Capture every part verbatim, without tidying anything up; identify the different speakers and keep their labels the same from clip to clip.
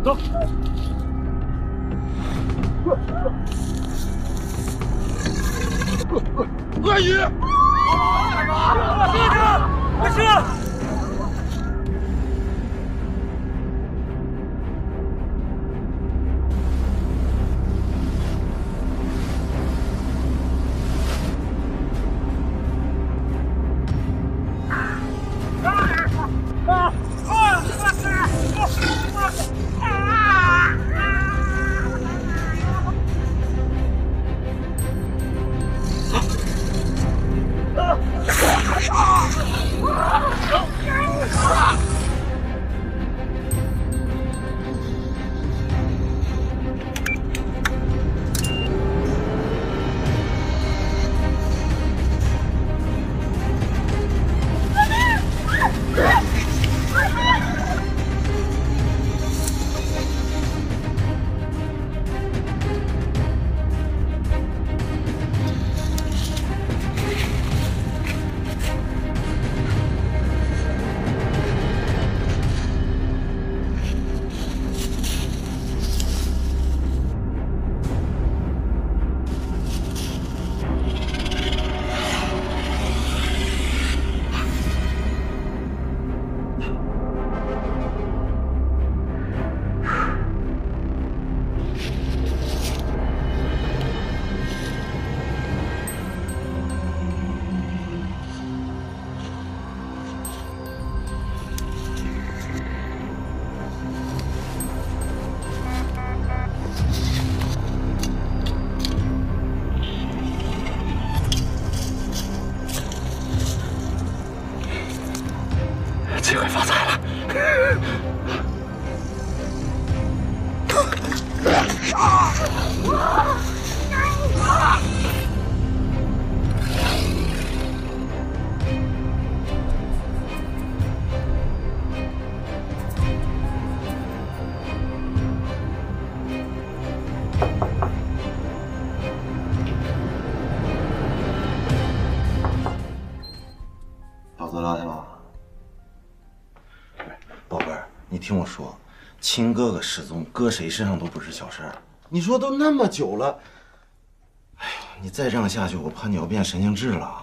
Speaker 1: 走。鳄鱼！哥哥，快撤！
Speaker 2: 这回发财了！
Speaker 3: 宝子来了。 宝贝儿，你听我说，亲哥哥失踪，搁谁身上都不是小事儿。你说都那么久了，哎呀，你再这样下去，我怕你要变神经质了。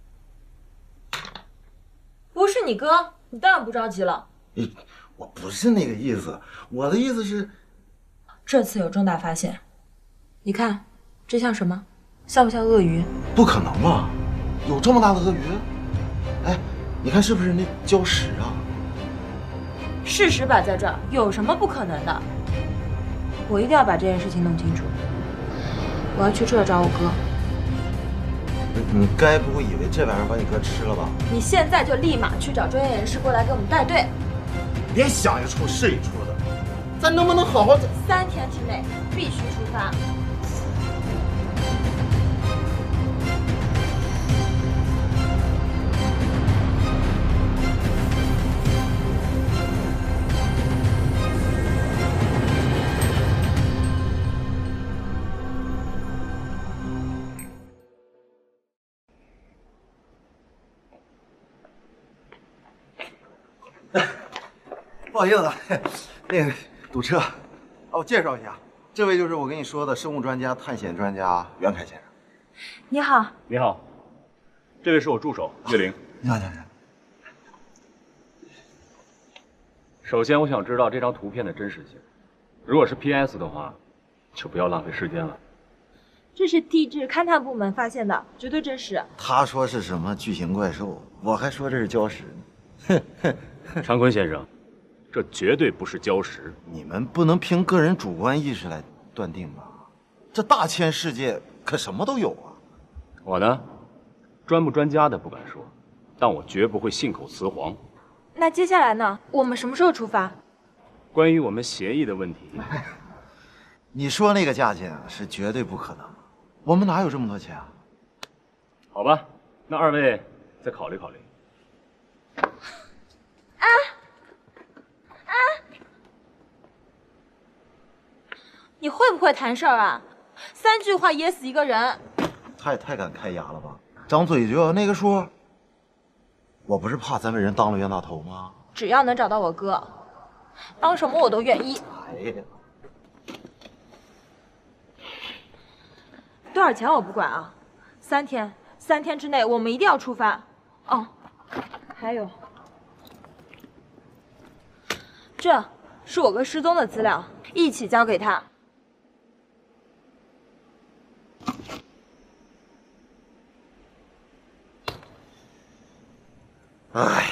Speaker 4: 不是你哥，你当然不着急了。
Speaker 3: 你，我不是那个意思，我的意思是，
Speaker 4: 这次有重大发现，你看，这像什么？像不像鳄鱼？
Speaker 3: 不可能吧？有这么大的鳄鱼？哎，你看是不是那礁石啊？
Speaker 4: 事实摆在这儿，有什么不可能的？我一定要把这件事情弄清楚。我要去这儿找我哥。
Speaker 3: 你该不会以为这玩意儿把你哥吃了吧？
Speaker 4: 你现在就立马去找专业人士过来给我们带队。
Speaker 3: 别想一出是一出的，咱能不能好好？
Speaker 4: 三天之内必须出发。
Speaker 3: 不好意思，那个堵车。哦，我介绍一下，这位就是我跟你说的生物专家、探险专家袁凯先生。
Speaker 4: 你好，
Speaker 1: 你好，这位是我助手岳灵。
Speaker 3: 你好，你好。
Speaker 1: 首先，我想知道这张图片的真实性。如果是 P S 的话，就不要浪费时间了。
Speaker 4: 这是地质勘探部门发现的，绝对真实。
Speaker 3: 他说是什么巨型怪兽，我还说这是礁石呢。哼哼，
Speaker 1: 长坤先生。 这绝对不是礁石，
Speaker 3: 你们不能凭个人主观意识来断定吧？这大千世界可什么都有啊！
Speaker 1: 我呢，专不专家的不敢说，但我绝不会信口雌黄。
Speaker 4: 那接下来呢？我们什么时候出发？
Speaker 1: 关于我们协议的问题，
Speaker 3: 你说那个价钱是绝对不可能，我们哪有这么多钱啊？
Speaker 1: 好吧，那二位再考虑考虑。
Speaker 4: 啊！ 你会不会谈事儿啊？三句话噎死一个人，
Speaker 3: 太太敢开牙了吧？张嘴就要那个数？我不是怕咱们人当了冤大头吗？
Speaker 4: 只要能找到我哥，当什么我都愿意。
Speaker 3: 哎呀！
Speaker 4: 多少钱我不管啊，三天，三天之内我们一定要出发。哦，还有，这是我哥失踪的资料，一起交给他。
Speaker 3: 哎呀！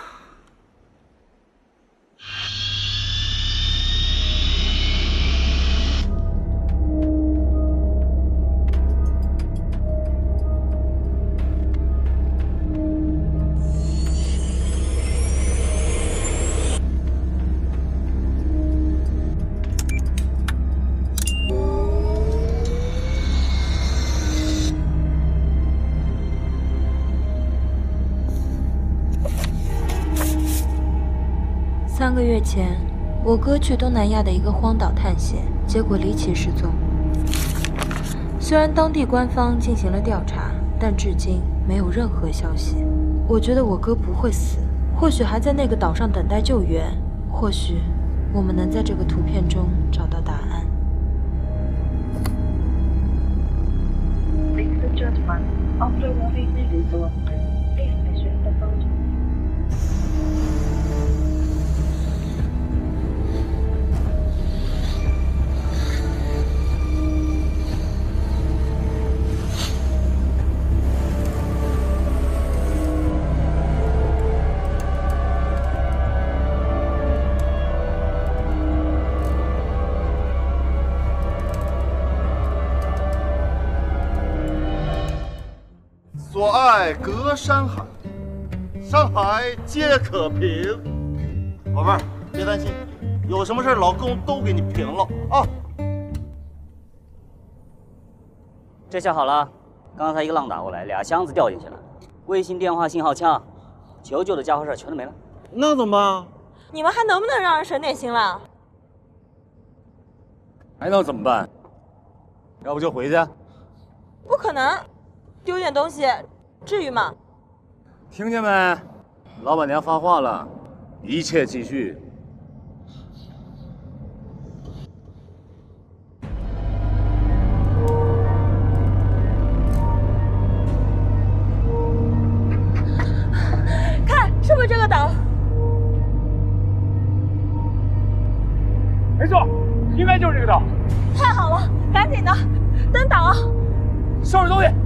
Speaker 4: 三个月前，我哥去东南亚的一个荒岛探险，结果离奇失踪。虽然当地官方进行了调查，但至今没有任何消息。我觉得我哥不会死，或许还在那个岛上等待救援，或许我们能在这个图片中找到答案。
Speaker 5: Ladies and gentlemen, after arriving in the resort, please measure the photo.
Speaker 6: 所爱隔山海，山海皆可平。宝贝儿，别担心，有什么事老公都给你平了啊。
Speaker 7: 这下好了，刚才一个浪打过来，俩箱子掉进去了，卫星电话信号枪、求救的家伙事全都没了。
Speaker 6: 那怎么办？
Speaker 4: 你们还能不能让人省点心了？
Speaker 1: 还能怎么办？要不就回去。
Speaker 4: 不可能，丢点东西，至于吗？
Speaker 1: 听见没？老板娘发话了，一切继续。
Speaker 4: 看，是不是这个岛？
Speaker 1: 没错，应该就是这个岛。
Speaker 4: 太好了，赶紧的，登岛啊！
Speaker 1: 收拾东西。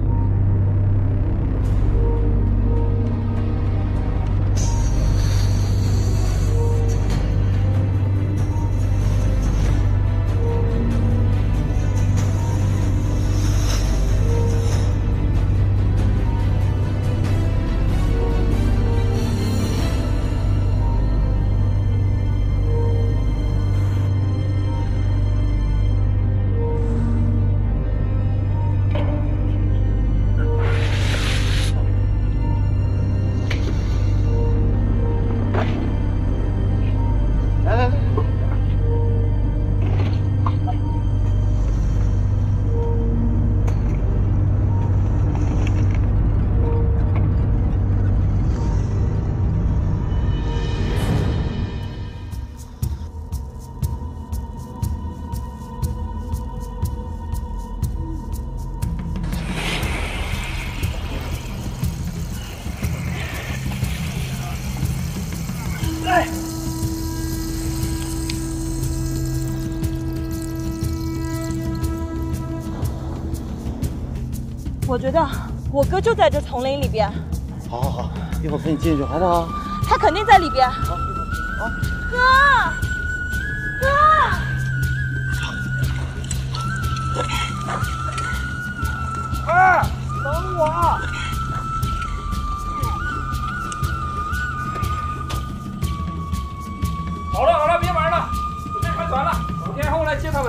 Speaker 4: 我觉得我哥就在这丛林里边。
Speaker 6: 好好好，一会儿陪你进去好不好？
Speaker 4: 他肯定在里边。
Speaker 6: 好，好。
Speaker 4: 哥，哥，
Speaker 1: 哎，等我！好了好了，别玩了，准备开船了，五天后来接他们。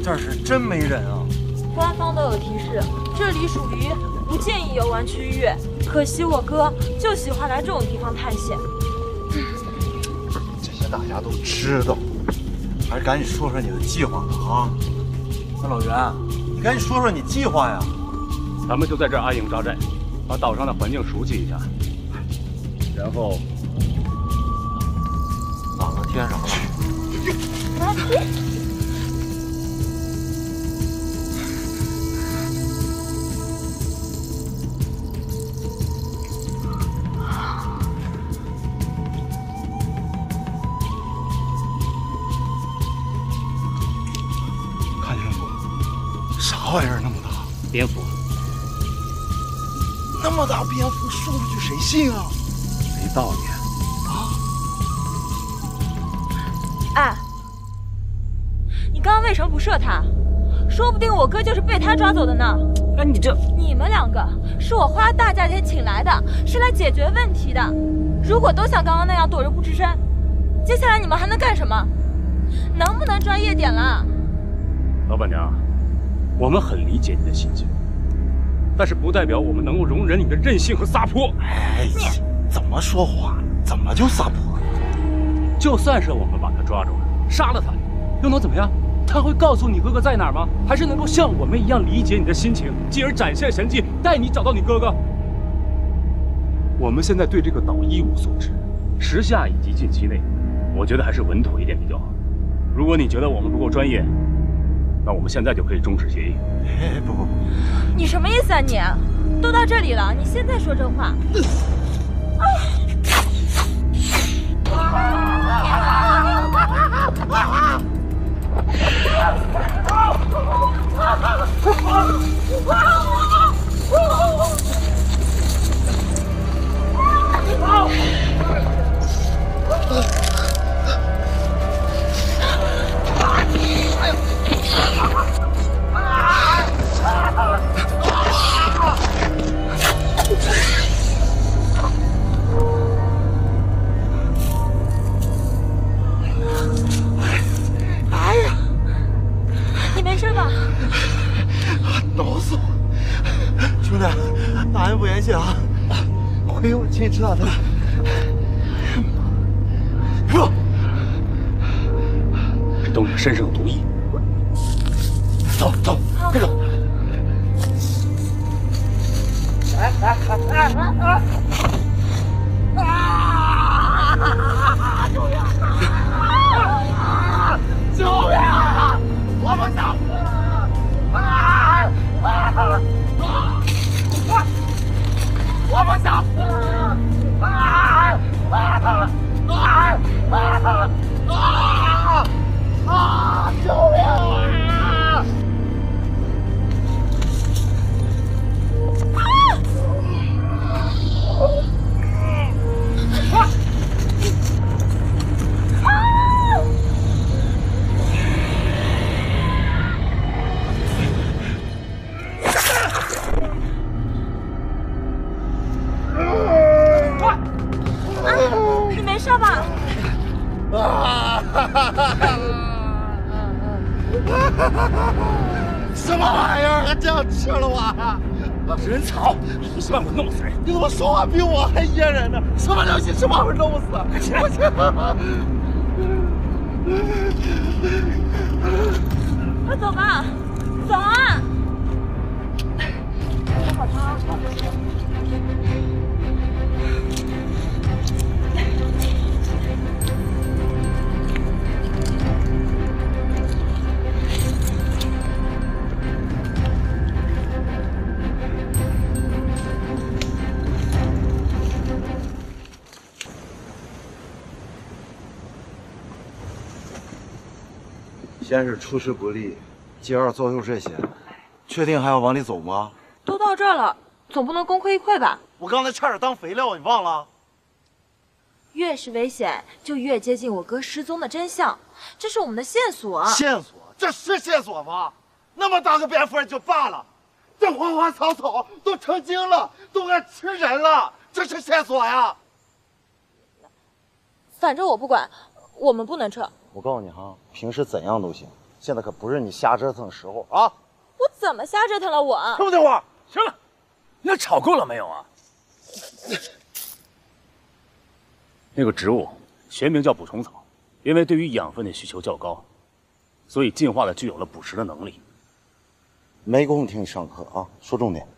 Speaker 6: 这儿是真没人啊！
Speaker 4: 官方都有提示，这里属于不建议游玩区域。可惜我哥就喜欢来这种地方探险。
Speaker 6: 这些大家都知道，还是赶紧说说你的计划吧啊！那老袁，你赶紧说说你计划呀！
Speaker 1: 咱们就在这儿安营扎寨，把岛上的环境熟悉一下，然后
Speaker 6: 哪个天上了？看见不？啥玩意儿那么大？
Speaker 1: 蝙蝠。
Speaker 6: 那么大蝙蝠说出去谁信啊？
Speaker 1: 没道理。
Speaker 4: 哎，你刚刚为什么不射他？说不定我哥就是被他抓走的呢。
Speaker 7: 哎，你这……
Speaker 4: 你们两个是我花大价钱请来的，是来解决问题的。如果都像刚刚那样躲着不吱声，接下来你们还能干什么？能不能专业点了？
Speaker 1: 老板娘，我们很理解你的心情，但是不代表我们能够容忍你的任性和撒泼。
Speaker 6: 哎，怎么说话？怎么就撒泼？
Speaker 1: 就算是我们把他抓住了，杀了他，又能怎么样？他会告诉你哥哥在哪儿吗？还是能够像我们一样理解你的心情，继而展现神迹，带你找到你哥哥？我们现在对这个岛一无所知，时下以及近期内，我觉得还是稳妥一点比较好。如果你觉得我们不够专业，那我们现在就可以终止协议。
Speaker 6: 哎，不不不，
Speaker 4: 你什么意思啊你？都到这里了，你现在说这话？你没事吧？
Speaker 6: 挠死我！兄弟，大人不言谢啊，亏我亲吃大餐。不，
Speaker 1: 这东西身上有毒液。
Speaker 6: 走走，快走！来来来来来！啊！救命！救命！我们想死了！啊！我们想死了！啊！啊！啊！啊！啊！救命啊！
Speaker 4: 你没事吧？
Speaker 6: 啊！什么玩意儿？还这样吃了我？
Speaker 1: 人草，一时半会弄死人！
Speaker 6: 你怎么说话比我还噎人呢？什么东西吃饱会弄死？快起来！
Speaker 4: 快走吧，走啊！喝好汤。
Speaker 6: 先是出师不利，继而造就这些，确定还要往里走吗？
Speaker 4: 都到这儿了，总不能功亏一篑吧？
Speaker 6: 我刚才差点当肥料，你忘了？
Speaker 4: 越是危险，就越接近我哥失踪的真相，这是我们的线索。
Speaker 6: 线索？这是线索吗？那么大个蝙蝠就罢了，这花花草草都成精了，都该吃人了，这是线索呀？
Speaker 4: 反正我不管，我们不能撤。
Speaker 6: 我告诉你哈，平时怎样都行， 现在可不是你瞎折腾的时候啊！
Speaker 4: 我怎么瞎折腾了我？
Speaker 2: 听不听话？行了，你俩吵够了没有啊？
Speaker 1: 那个植物学名叫捕虫草，因为对于养分的需求较高，所以进化的具有了捕食的能力。
Speaker 6: 没工夫听你上课啊，说重点。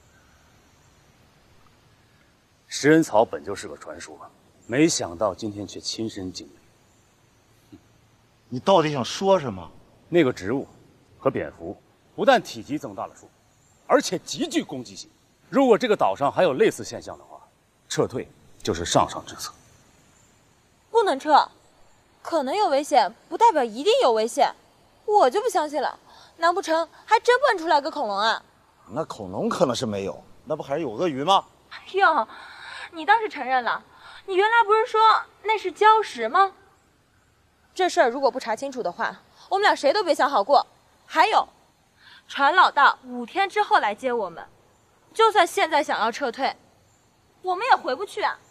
Speaker 1: 食人草本就是个传说，没想到今天却亲身经历。
Speaker 6: 你到底想说什么？
Speaker 1: 那个植物和蝙蝠不但体积增大了数，而且极具攻击性。如果这个岛上还有类似现象的话，撤退就是上上之策。
Speaker 4: 不能撤，可能有危险，不代表一定有危险。我就不相信了，难不成还真蹦出来个恐龙啊？
Speaker 6: 那恐龙可能是没有，那不还是有鳄鱼吗？
Speaker 4: 哟，你倒是承认了，你原来不是说那是礁石吗？这事儿如果不查清楚的话，我们俩谁都别想好过。还有，船老大五天之后来接我们，就算现在想要撤退，我们也回不去啊。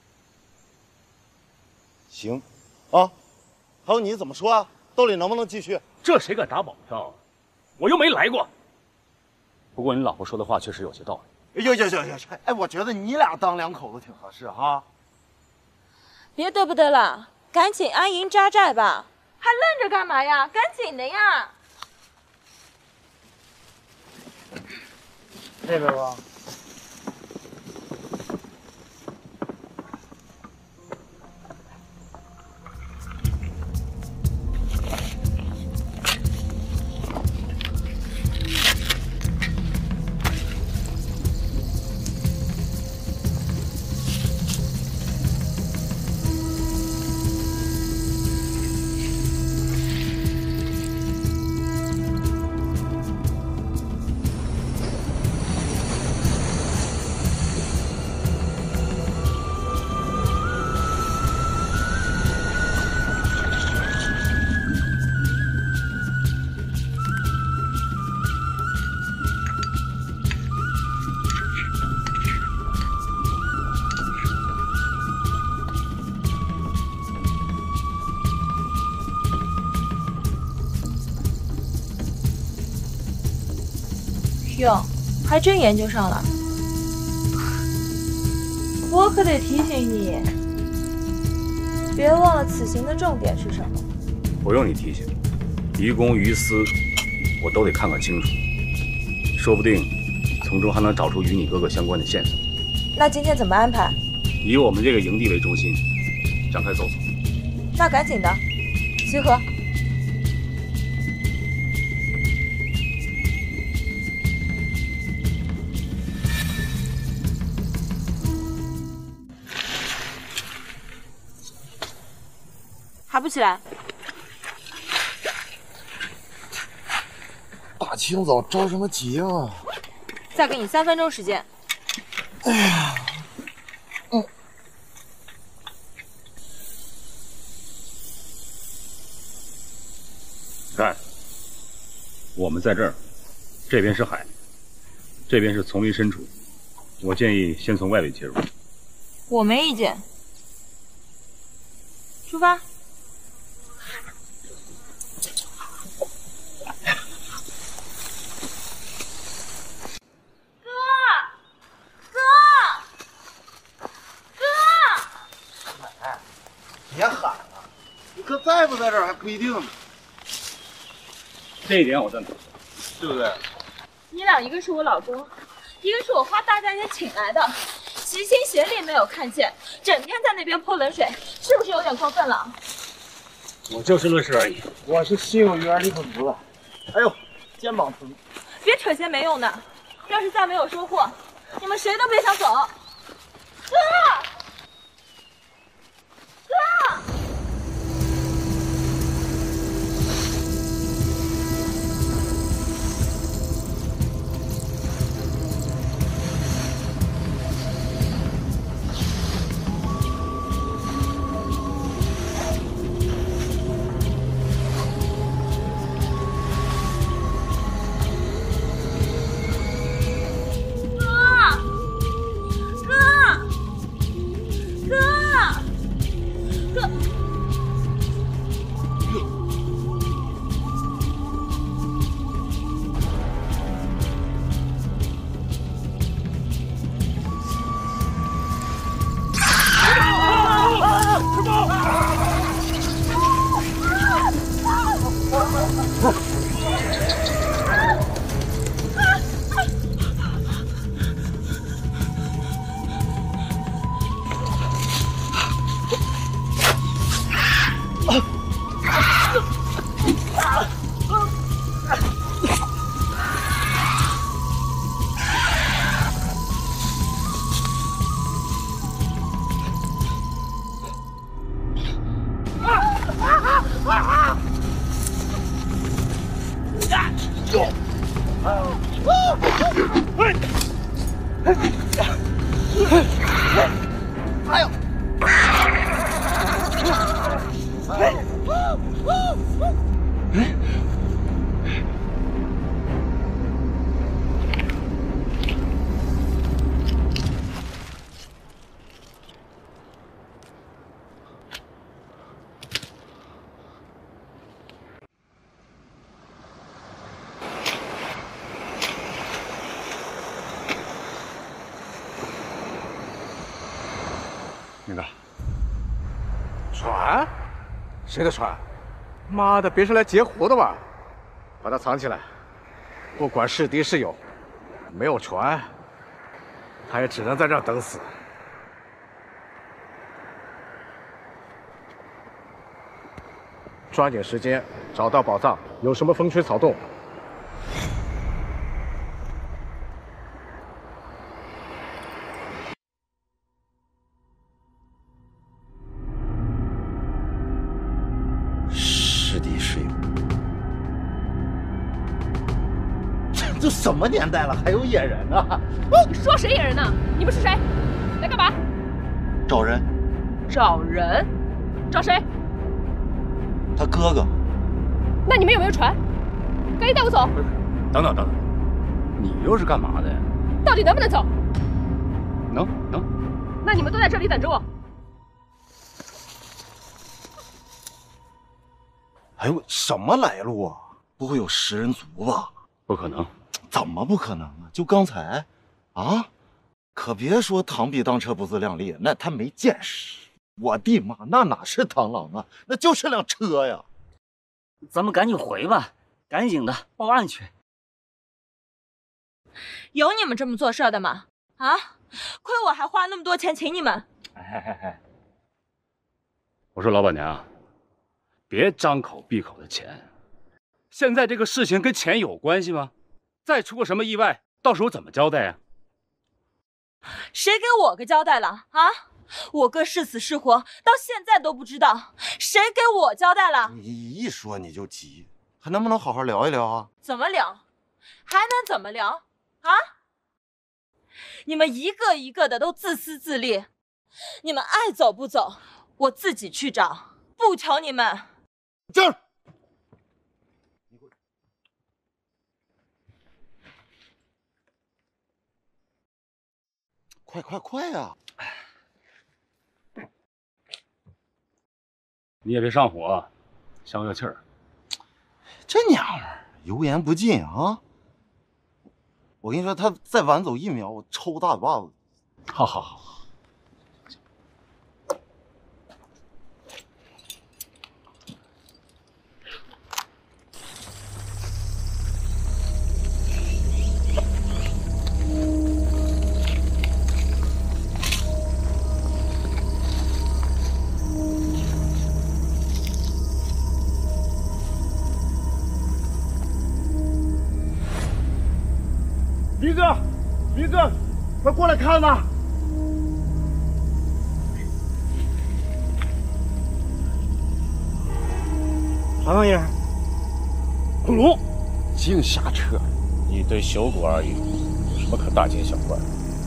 Speaker 6: 行，啊，还有你怎么说啊？兜里能不能继续？
Speaker 1: 这谁敢打保票啊？我又没来过。不过你老婆说的话确实有些道理。
Speaker 6: 哟哟哟哟！哎，我觉得你俩当两口子挺合适哈。
Speaker 4: 别嘚不嘚了，赶紧安营扎寨吧！还愣着干嘛呀？赶紧的呀！
Speaker 6: 那边吧。
Speaker 4: 哟，还真研究上了。我可得提醒你，别忘了此行的重点是什么。
Speaker 1: 不用你提醒，于公于私，我都得看看清楚，说不定从中还能找出与你哥哥相关的线索。
Speaker 4: 那今天怎么安排？
Speaker 1: 以我们这个营地为中心，展开搜索。
Speaker 4: 那赶紧的，集合。还不起来？
Speaker 6: 大清早着什么急啊？
Speaker 4: 再给你三分钟时间。
Speaker 6: 哎呀，嗯。
Speaker 1: 看，我们在这儿，这边是海，这边是丛林深处。我建议先从外围切入。
Speaker 4: 我没意见。出发。
Speaker 6: 别喊了，你哥在不在这儿还不一定呢。
Speaker 1: 这一点我赞同，
Speaker 6: 对不对？
Speaker 4: 你俩一个是我老公，一个是我花大价钱请来的，齐心协力没有看见，整天在那边泼冷水，是不是有点过分了？
Speaker 1: 我就事论事而已。
Speaker 6: 我是心有余而力不足的。哎呦，肩膀疼。
Speaker 4: 别扯些没用的，要是再没有收获，你们谁都别想走。哥，哥。
Speaker 6: 哎呦！哎！
Speaker 2: 明哥，船？谁的船？妈的，别是来截胡的吧？把它藏起来，不管是敌是友，没有船，他也只能在这儿等死。抓紧时间找到宝藏，有什么风吹草动，
Speaker 3: 是敌是友。
Speaker 6: 这什么年代了，还有野人呢？
Speaker 8: 你说谁野人呢？你们是谁？来干嘛？
Speaker 3: 找人。
Speaker 8: 找人？找谁？
Speaker 3: 他哥哥。
Speaker 8: 那你们有没有船？赶紧带我走！
Speaker 1: 等等等等，你又是干嘛的呀？
Speaker 8: 到底能不能走？
Speaker 1: 能能。
Speaker 8: 那你们都在这里等着我。
Speaker 3: 哎呦，什么来路啊？不会有食人族吧？
Speaker 1: 不可能。
Speaker 3: 怎么不可能啊？就刚才，啊，可别说螳臂当车不自量力，那他没见识。我的妈，那哪是螳螂啊，那就是辆车呀！
Speaker 7: 咱们赶紧回吧，赶紧的报案去。
Speaker 4: 有你们这么做事的吗？啊，亏我还花那么多钱请你们。
Speaker 1: 哎哎哎！我说老板娘，别张口闭口的钱，现在这个事情跟钱有关系吗？再出个什么意外，到时候怎么交代呀？
Speaker 4: 谁给我个交代了啊？我哥是死是活，到现在都不知道，谁给我交代了？
Speaker 3: 你一说你就急，还能不能好好聊一聊啊？
Speaker 4: 怎么聊？还能怎么聊？啊？你们一个一个的都自私自利，你们爱走不走，我自己去找，不求你们。
Speaker 3: 这儿。快快快呀！
Speaker 1: 你也别上火，消消气儿。
Speaker 3: 这娘们儿油盐不进啊！我跟你说，他再晚走一秒，我抽大嘴巴子。
Speaker 1: 好好好。
Speaker 6: 驴哥，驴哥，快过来看呐！啥玩意儿？
Speaker 1: 恐龙，
Speaker 2: 净瞎扯！一堆朽骨而已，有什么可大惊小怪的？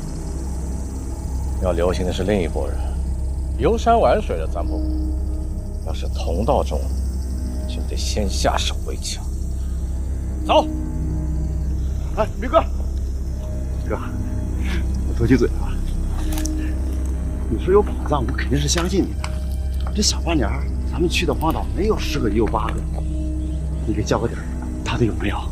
Speaker 2: 要流行的是另一拨人，游山玩水的咱不管。要是同道中人，就得先下手为强。走！
Speaker 6: 哎，驴哥。哥，我多句嘴啊！你说有宝藏，我肯定是相信你的。这小半年，咱们去的荒岛没有十个也有八个。你给交个底儿，到底有没有？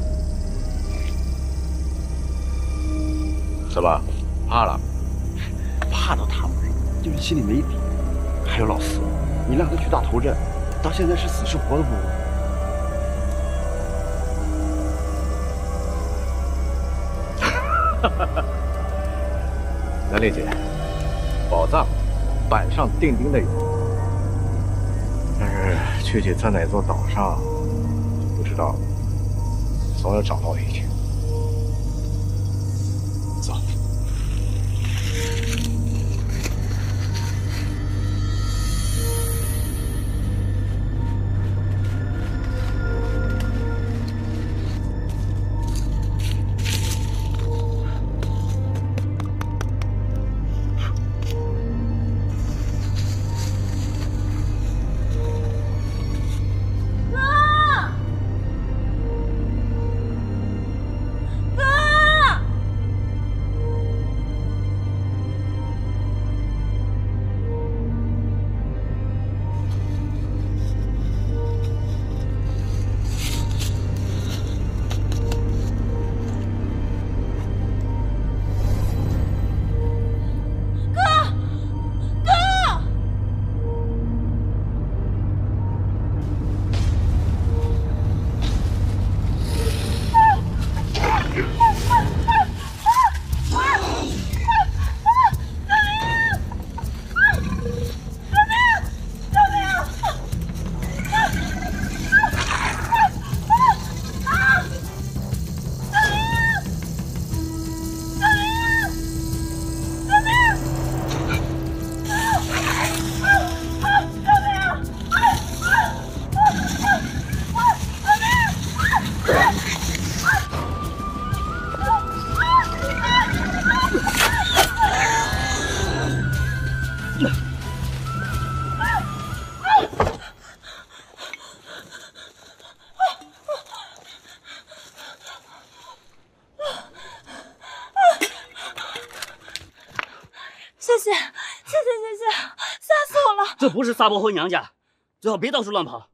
Speaker 2: 怎么怕了？
Speaker 6: 怕倒谈不上，就是心里没底。还有老四，你让他去大头镇，到现在是死是活都不问。
Speaker 2: 南丽姐，宝藏板上钉钉的有，但是具体在哪座岛上就不知道了。总有找到的一天。走。
Speaker 4: 谢谢，谢谢，谢谢，吓死我了！
Speaker 7: 这不是撒泼回娘家，最好别到处乱跑。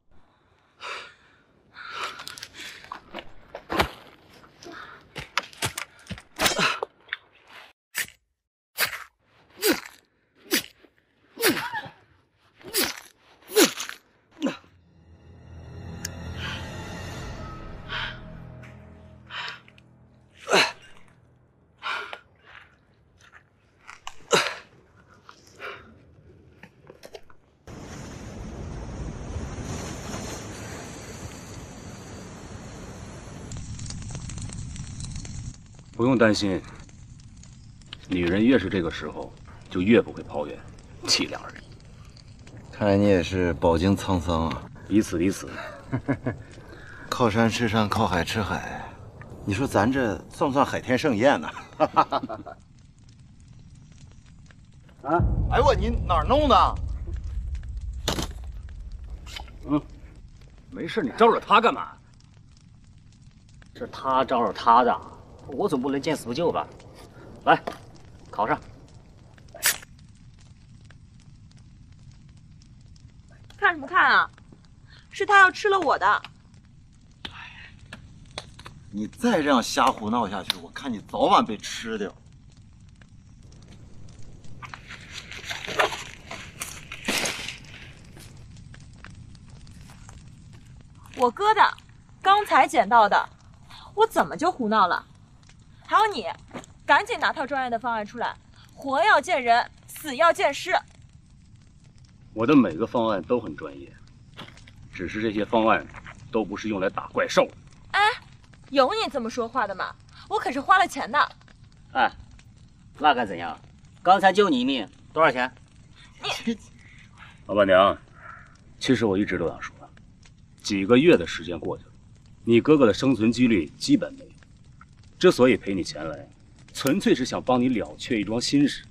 Speaker 1: 不用担心，女人越是这个时候，就越不会抱怨，气量而已。
Speaker 3: 看来你也是饱经沧桑啊。
Speaker 1: 彼此彼此。
Speaker 3: 靠山吃山，靠海吃海，你说咱这算不算海天盛宴呢？
Speaker 7: 啊！
Speaker 3: 哎我你哪儿弄的？
Speaker 1: 嗯，没事，你招惹他干嘛？
Speaker 7: 是他招惹他的，我总不能见死不救吧？来，烤上。
Speaker 4: 看什么看啊？是他要吃了我的。
Speaker 3: 你再这样瞎胡闹下去，我看你早晚被吃掉。
Speaker 4: 我哥的，刚才捡到的，我怎么就胡闹了？还有你，赶紧拿套专业的方案出来，活要见人，死要见尸。
Speaker 1: 我的每个方案都很专业，只是这些方案都不是用来打怪兽的。
Speaker 4: 哎，有你这么说话的吗？我可是花了钱的。
Speaker 7: 哎，那敢怎样？刚才救你一命，多少钱？
Speaker 4: 你，
Speaker 1: 老板娘，其实我一直都想说，几个月的时间过去了，你哥哥的生存几率基本没有。之所以赔你钱来，纯粹是想帮你了却一桩心事。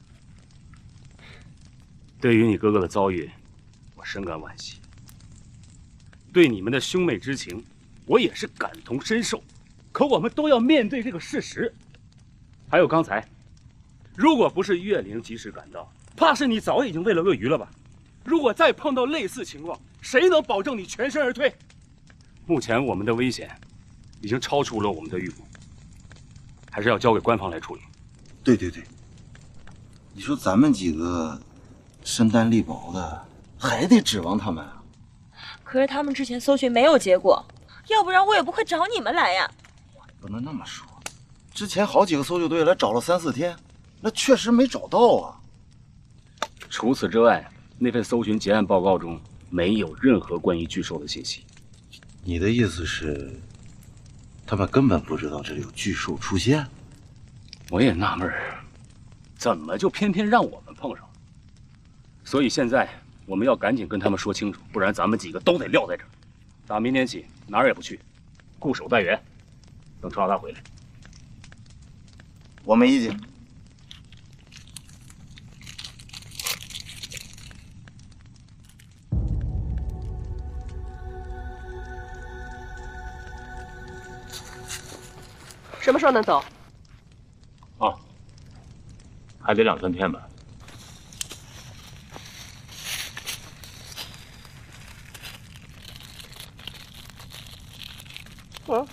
Speaker 1: 对于你哥哥的遭遇，我深感惋惜。对你们的兄妹之情，我也是感同身受。可我们都要面对这个事实。还有刚才，如果不是岳灵及时赶到，怕是你早已经喂了鳄鱼了吧？如果再碰到类似情况，谁能保证你全身而退？目前我们的危险已经超出了我们的预估，还是要交给官方来处理。
Speaker 3: 对对对，你说咱们几个身单力薄的，还得指望他们啊？
Speaker 4: 可是他们之前搜寻没有结果，要不然我也不会找你们来呀。
Speaker 3: 不能那么说，之前好几个搜救队来找了三四天，那确实没找到啊。
Speaker 1: 除此之外，那份搜寻结案报告中没有任何关于巨兽的信息。
Speaker 3: 你的意思是，他们根本不知道这里有巨兽出现？
Speaker 1: 我也纳闷儿，怎么就偏偏让我们碰上了？所以现在我们要赶紧跟他们说清楚，不然咱们几个都得撂在这儿。打明天起哪儿也不去，固守待援，等程老大回来。
Speaker 3: 我没意见。
Speaker 8: 什么时候能走？
Speaker 1: 啊，还得两三天吧。
Speaker 8: 嗯，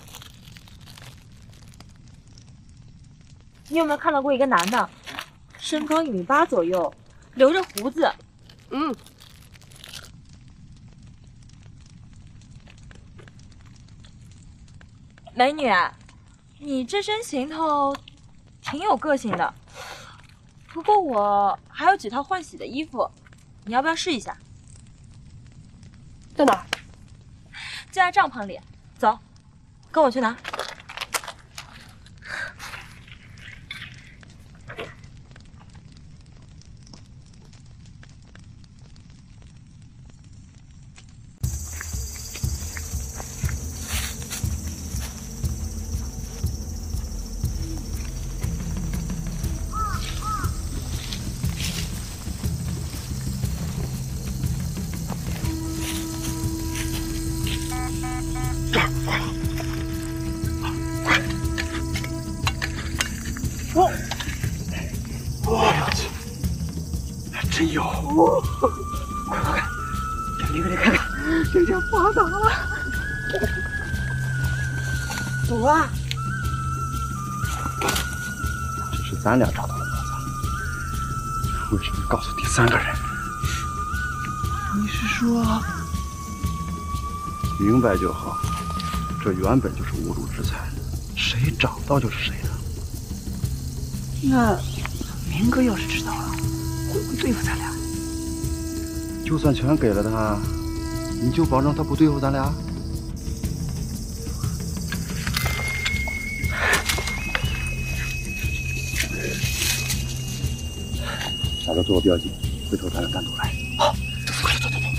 Speaker 4: 你有没有看到过一个男的，身高一米八左右，留着胡子？
Speaker 8: 嗯，
Speaker 4: 美女，你这身行头挺有个性的。不过我还有几套换洗的衣服，你要不要试一下？
Speaker 8: 在哪儿？
Speaker 4: 就在帐篷里。走，跟我去拿。
Speaker 6: 真有！快快快，给明哥你看看，这叫荒岛了。走啊！这是咱俩找到的宝藏，为什么告诉第三个人？你是说？明白就好。这原本就是无主之财，谁找到就是谁的。那明哥要是知道了，会不会对付咱俩？就算全给了他，你就保证他不对付咱俩？大哥做个标记，回头咱俩单独来。好，快走走走。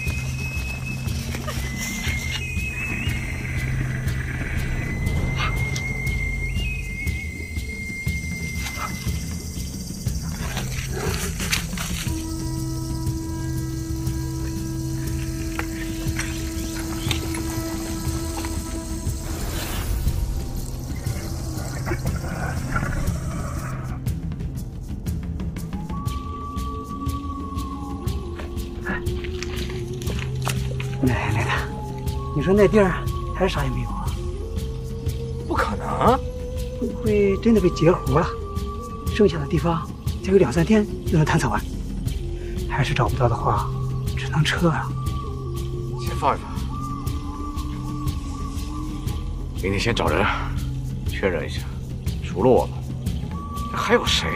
Speaker 6: 奶奶的，你说那地儿还是啥也没有啊？
Speaker 2: 不可能，
Speaker 6: 会不会真的被截胡了？剩下的地方再有两三天就能探测完，还是找不到的话，只能撤啊。
Speaker 2: 先放一放，明天先找人确认一下，除了我们，还有谁？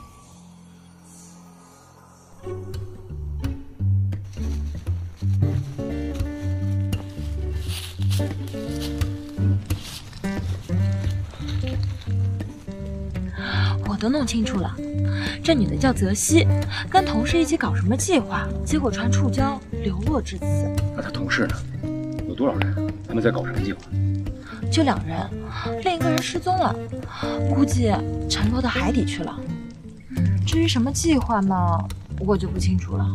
Speaker 4: 我都弄清楚了，这女的叫泽西，跟同事一起搞什么计划，结果传触礁，流落至此。
Speaker 6: 那他同事呢？有多少人？他们在搞什么计划？
Speaker 4: 就两人，另一个人失踪了，估计沉落到海底去了。至于什么计划嘛，我就不清楚了。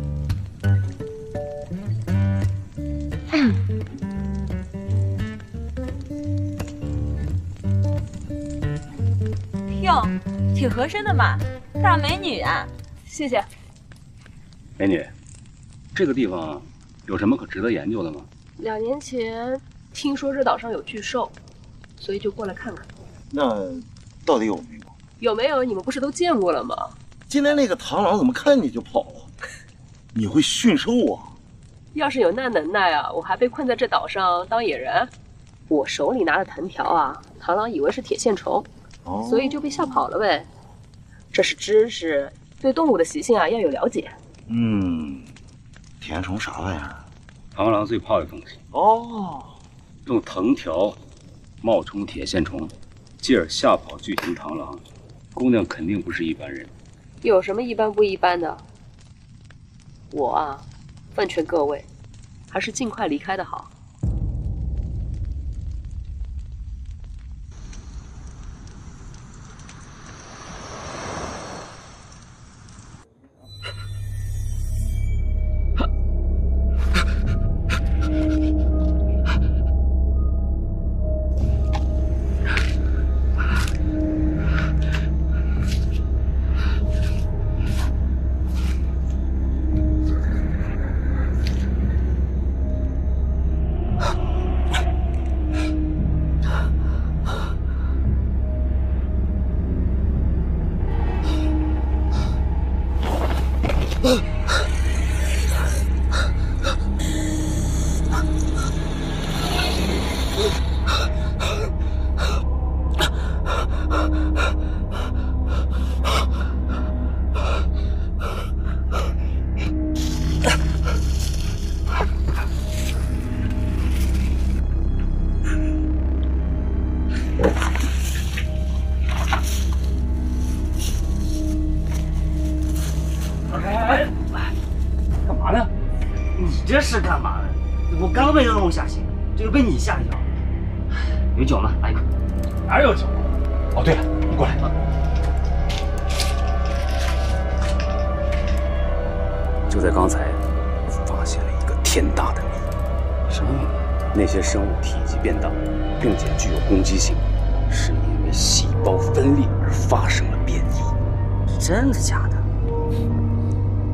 Speaker 4: 哟，挺合身的嘛，大美女啊！
Speaker 8: 谢谢。
Speaker 1: 美女，这个地方有什么可值得研究的吗？
Speaker 8: 两年前听说这岛上有巨兽，所以就过来看看。
Speaker 3: 那到底有没有？
Speaker 8: 有没有？你们不是都见过了吗？
Speaker 3: 今天那个螳螂怎么看你就跑了？你会驯兽啊？
Speaker 8: 要是有那能耐啊，我还被困在这岛上当野人。我手里拿的藤条啊，螳螂以为是铁线虫。
Speaker 3: 哦，
Speaker 8: 所以就被吓跑了呗。这是知识，对动物的习性啊要有了解。
Speaker 3: 嗯，铁线虫啥玩意儿？
Speaker 1: 螳螂最怕的东西。
Speaker 3: 哦，
Speaker 1: 用藤条冒充铁线虫，继而吓跑巨型螳螂，姑娘肯定不是一般人。
Speaker 8: 有什么一般不一般的？我啊，奉劝各位，还是尽快离开的好。
Speaker 7: 这是干嘛呢？我刚被恶龙吓醒，这又被你吓一跳。有酒吗？来一口。
Speaker 1: 哪有酒？哦，对了，你过来。就在刚才，发现了一个天大的谜。什么谜？那些生物体积变大，并且具有攻击性，是因为细胞分裂而发生了变异。
Speaker 7: 真的假的？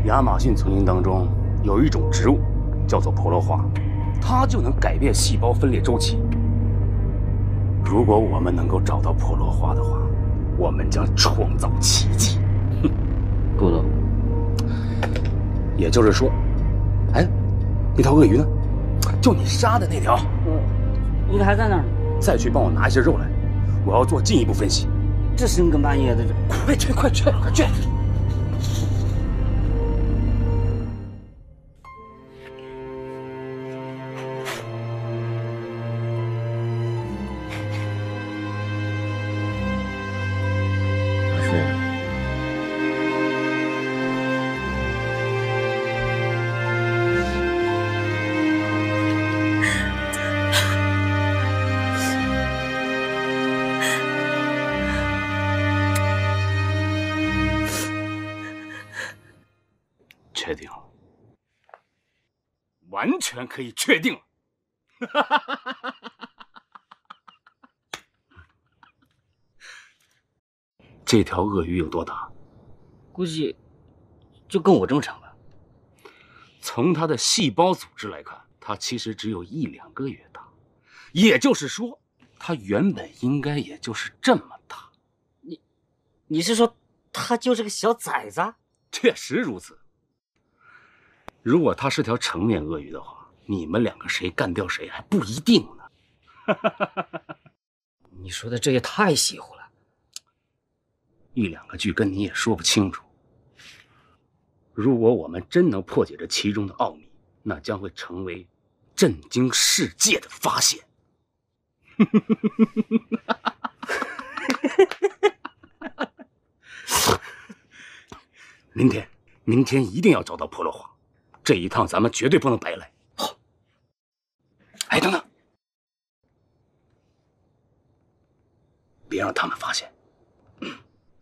Speaker 1: 亚马逊丛林当中有一种植物，叫做婆罗花，它就能改变细胞分裂周期。如果我们能够找到婆罗花的话，我们将创造奇迹。哼，
Speaker 7: 不懂。
Speaker 1: 也就是说，哎，那条鳄鱼呢？就你杀的那条，
Speaker 7: 应该还在那儿。
Speaker 1: 再去帮我拿一些肉来，我要做进一步分析。
Speaker 7: 这深更半夜的，这
Speaker 1: 快去快去快去！确定了，完全可以确定了。这条鳄鱼有多大？
Speaker 7: 估计就跟我这么长吧。
Speaker 1: 从它的细胞组织来看，它其实只有一两个月大，也就是说，它原本应该也就是这么大。
Speaker 7: 你，你是说它就是个小崽子？
Speaker 1: 确实如此。如果它是条成年鳄鱼的话，你们两个谁干掉谁还不一定呢。
Speaker 7: 你说的这也太邪乎了，
Speaker 1: 一两个句跟你也说不清楚。如果我们真能破解这其中的奥秘，那将会成为震惊世界的发现。明天，明天一定要找到婆罗花。这一趟咱们绝对不能白来。好，哎，等等，别让他们发现。嗯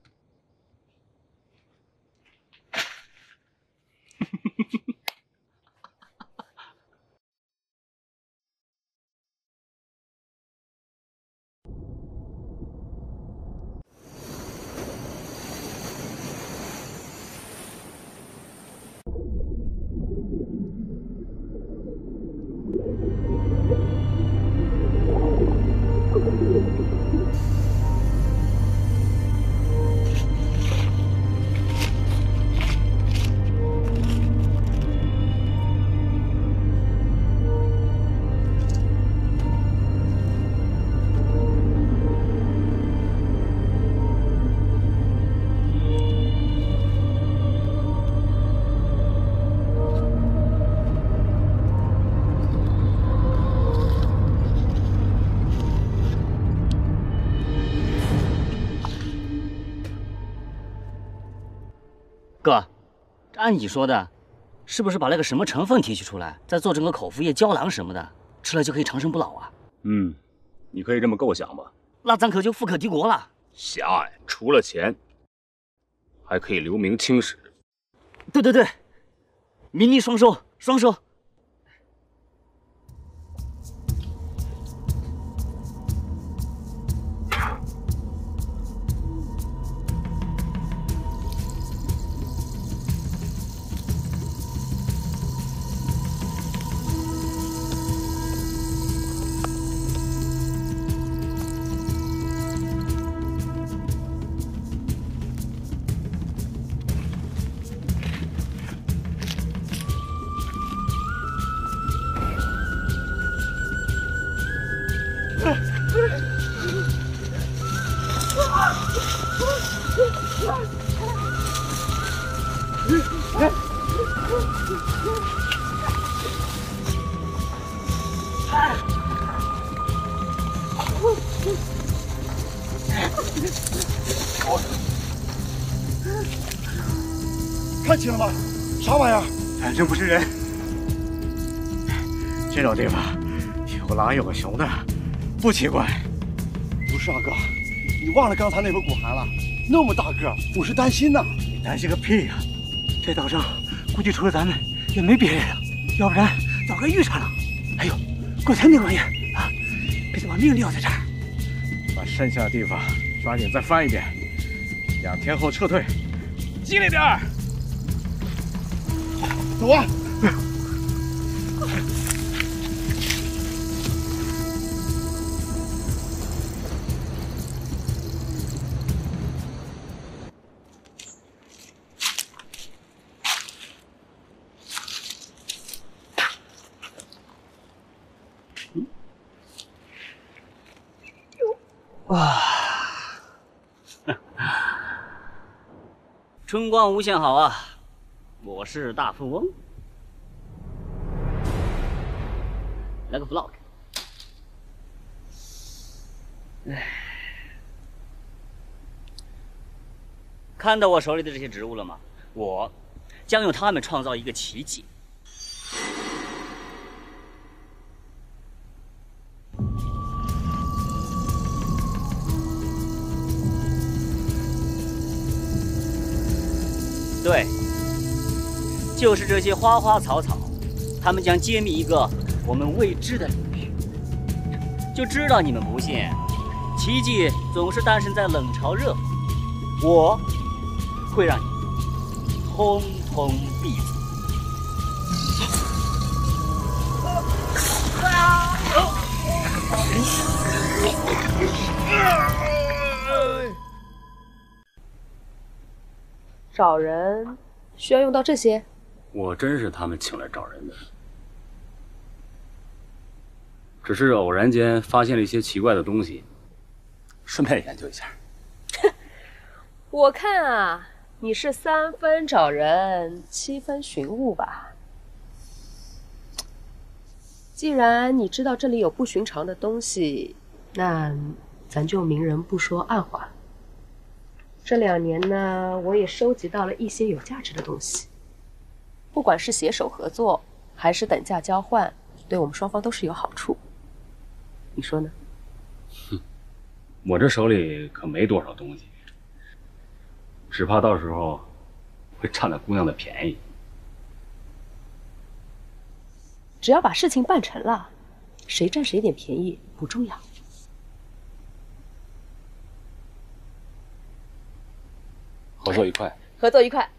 Speaker 7: 哥，按你说的，是不是把那个什么成分提取出来，再做成个口服液、胶囊什么的，吃了就可以长生不老啊？
Speaker 1: 嗯，你可以这么构想吧。
Speaker 7: 那咱可就富可敌国了。
Speaker 1: 狭隘，除了钱，还可以留名青史。
Speaker 7: 对对对，名利双收，双收。
Speaker 6: 看清了吗？啥玩意儿？
Speaker 2: 反正不是人。这种地方有狼有熊的，不奇怪。
Speaker 6: 不是啊，哥，你忘了刚才那波骨骸了？那么大个，我是担心呐。
Speaker 2: 你担心个屁呀！这岛上估计除了咱们也没别人了，要不然早该遇上了。还有刚才那玩意儿啊，别把命撂在这儿。把剩下的地方抓紧再翻一遍，两天后撤退，机灵点儿。
Speaker 6: 走啊！
Speaker 7: 哇，春光无限好啊！我是大富翁，来个 vlog。哎，看到我手里的这些植物了吗？我将用它们创造一个奇迹。 对，就是这些花花草草，它们将揭秘一个我们未知的领域。就知道你们不信，奇迹总是诞生在冷嘲热讽。我会让你通通闭嘴。
Speaker 8: 找人需要用到这些？
Speaker 1: 我真是他们请来找人的，只是偶然间发现了一些奇怪的东西，顺便研究一下。
Speaker 8: 我看啊，你是三分找人，七分寻物吧？既然你知道这里有不寻常的东西，那咱就明人不说暗话。 这两年呢，我也收集到了一些有价值的东西，不管是携手合作，还是等价交换，对我们双方都是有好处。你说呢？
Speaker 1: 哼，我这手里可没多少东西，只怕到时候会占了姑娘的便宜。
Speaker 8: 只要把事情办成了，谁占谁点便宜不重要。
Speaker 1: 合作愉快，
Speaker 8: 合作愉快。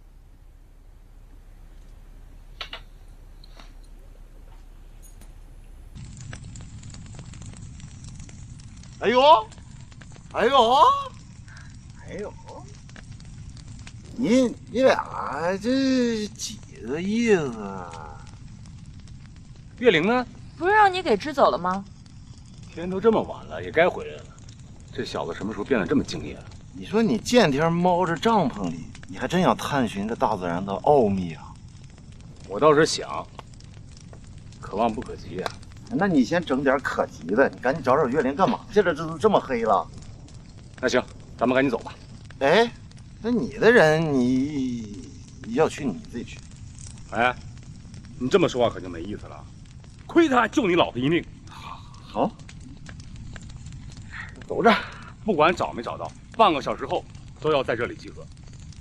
Speaker 6: 哎呦，哎呦，哎呦，你你俩这几个意思啊？
Speaker 1: 月玲呢？
Speaker 4: 不是让你给支走了吗？
Speaker 1: 天都这么晚了，也该回来了。这小子什么时候变得这么敬业了？
Speaker 3: 你说你见天猫着帐篷里，你还真想探寻这大自然的奥秘啊？
Speaker 1: 我倒是想，可望不可及呀、啊。
Speaker 3: 那你先整点可及的，你赶紧找找月玲干嘛去了？这都这么黑了。
Speaker 1: 那行，咱们赶紧走吧。
Speaker 3: 哎，那你的人你要去你自己去。
Speaker 1: 哎，你这么说话可就没意思了。亏他还救你老婆一命。
Speaker 3: 好，
Speaker 1: 走着，不管找没找到。 半个小时后都要在这里集合。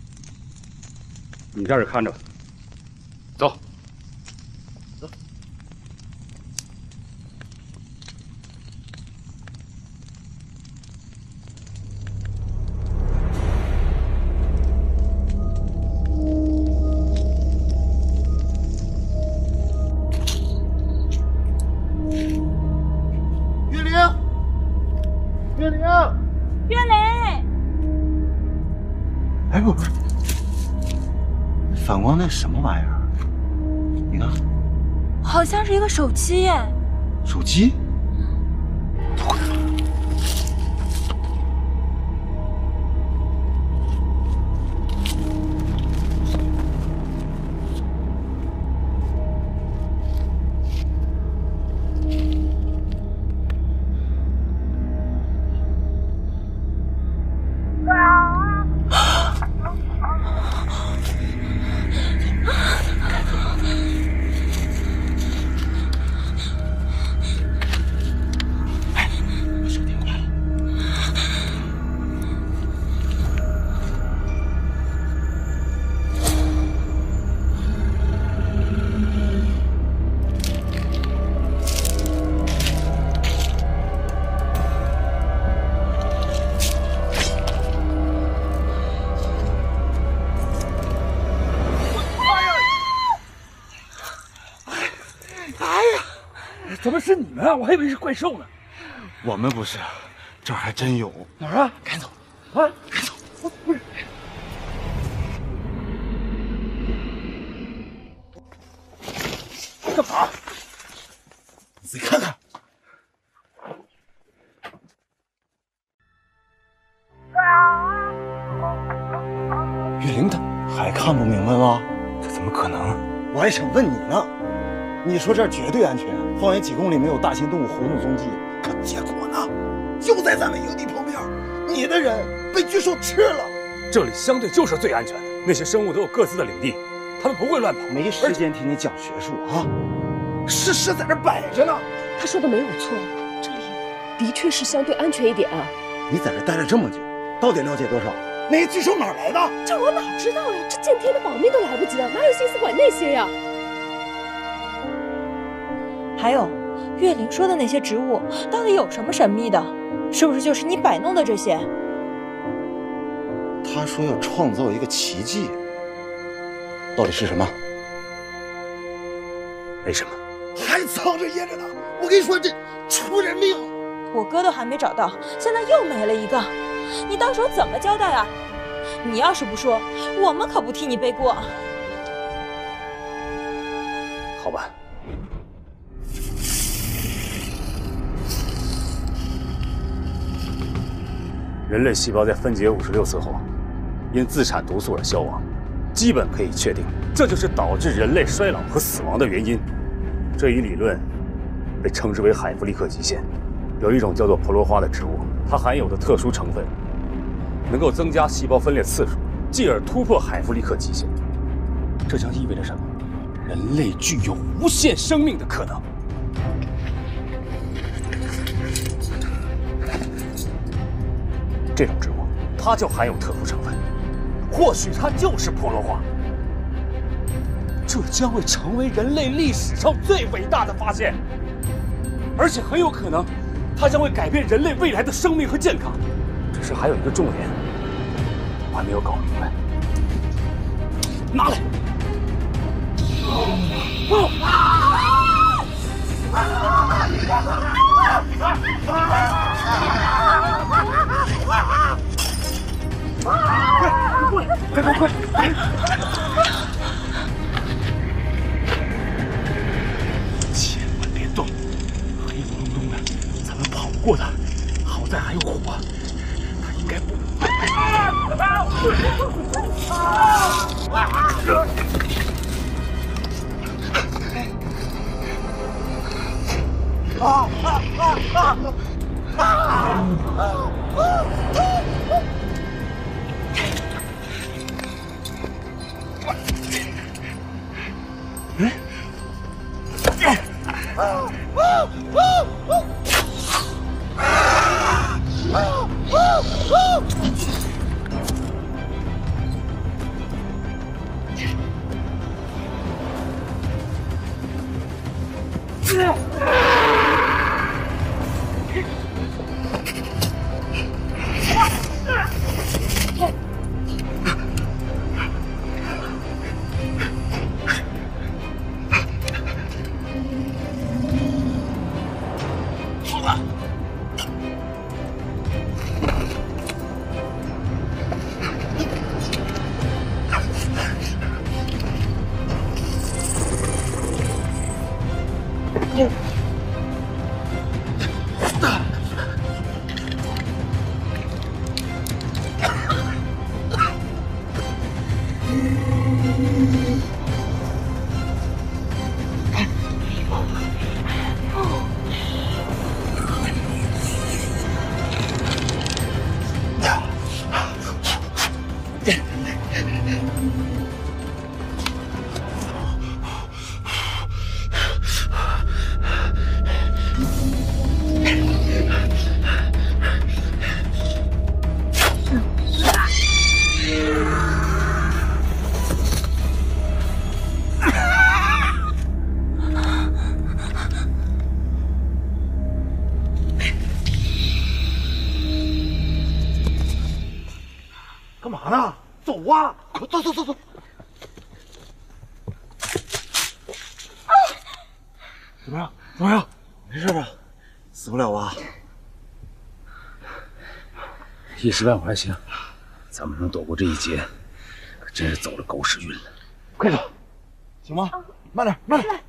Speaker 1: 你在这看着，走。
Speaker 3: 走。月玲，月玲，
Speaker 4: 月玲。
Speaker 3: 哎，不不是，反光那什么玩意儿？你看，
Speaker 4: 好像是一个手机耶。
Speaker 3: 手机？
Speaker 1: 怎么是你们啊？我还以为是怪兽呢。
Speaker 6: 我们不是，这儿还真有。
Speaker 1: 哪儿啊？
Speaker 6: 赶走！
Speaker 1: 啊，
Speaker 6: 赶走！
Speaker 1: 我不是。干嘛？
Speaker 6: 你自己看看。
Speaker 1: 岳灵他
Speaker 6: 还看不明白吗？
Speaker 1: 这怎么可能？
Speaker 6: 我还想问你呢。你说这儿绝对安全，方圆几公里没有大型动物活动踪迹，可结果呢？就在咱们营地旁边，你的人被巨兽吃了。
Speaker 1: 这里相对就是最安全的，那些生物都有各自的领地，他们不会乱跑。
Speaker 6: 没时间听你讲学术啊！事实在这摆着呢。
Speaker 8: 他说的没有错，这里的确是相对安全一点啊。
Speaker 6: 你在这待了这么久，到底了解多少？那些巨兽哪儿来的？
Speaker 8: 这我哪知道呀？这见天的保命都来不及了，哪有心思管那些呀？
Speaker 4: 还有，岳灵说的那些植物到底有什么神秘的？是不是就是你摆弄的这些？
Speaker 6: 他说要创造一个奇迹，到底是什么？
Speaker 1: 没什么，
Speaker 6: 还藏着掖着呢。我跟你说，这出人命！
Speaker 4: 我哥都还没找到，现在又没了一个，你到时候怎么交代啊？你要是不说，我们可不替你背锅。
Speaker 1: 好吧。人类细胞在分解五十六次后，因自产毒素而消亡，基本可以确定，这就是导致人类衰老和死亡的原因。这一理论被称之为海弗利克极限。有一种叫做婆罗花的植物，它含有的特殊成分能够增加细胞分裂次数，进而突破海弗利克极限。这将意味着什么？人类具有无限生命的可能。这种植物，它就含有特殊成分，或许它就是婆罗花。这将会成为人类历史上最伟大的发现，而且很有可能，它将会改变人类未来的生命和健康。只是还有一个重点，我还没有搞明白。拿来！快快快快！千万别动，黑咕隆咚的，咱们跑不过他。好在还有火，他应该不。啊啊啊啊啊！
Speaker 6: 干嘛呢？走啊！快走走走走！怎么样？怎么样？
Speaker 3: 没事吧？死不了吧？
Speaker 1: 一时半会还行，咱们能躲过这一劫，可真是走了狗屎运了。
Speaker 3: 快走，行吗？慢点，慢点。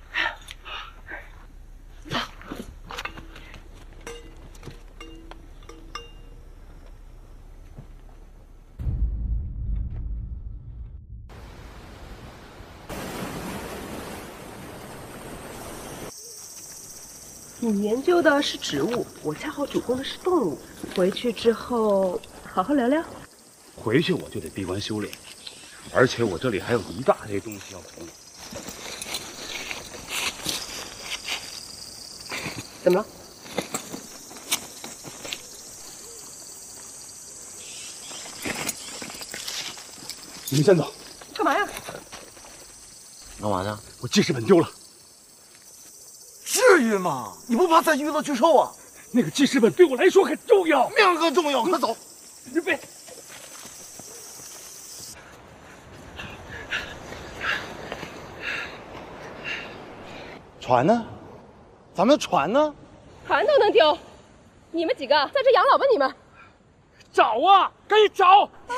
Speaker 8: 你研究的是植物，我恰好主攻的是动物。回去之后好好聊聊。
Speaker 1: 回去我就得闭关修炼，而且我这里还有一大堆东西要处理。
Speaker 8: 怎么了？
Speaker 1: 你们先走。
Speaker 8: 干嘛呀？
Speaker 3: 干嘛呢？
Speaker 1: 我记事本丢了。
Speaker 3: 至于吗？你不怕再遇到巨兽啊？
Speaker 1: 那个记事本对我来说很重要，
Speaker 3: 命更重要。快走！
Speaker 1: 预备。
Speaker 6: 船呢？咱们的船呢？
Speaker 8: 船都能丢？你们几个在这养老吧？你们
Speaker 1: 找啊，赶紧找！啊！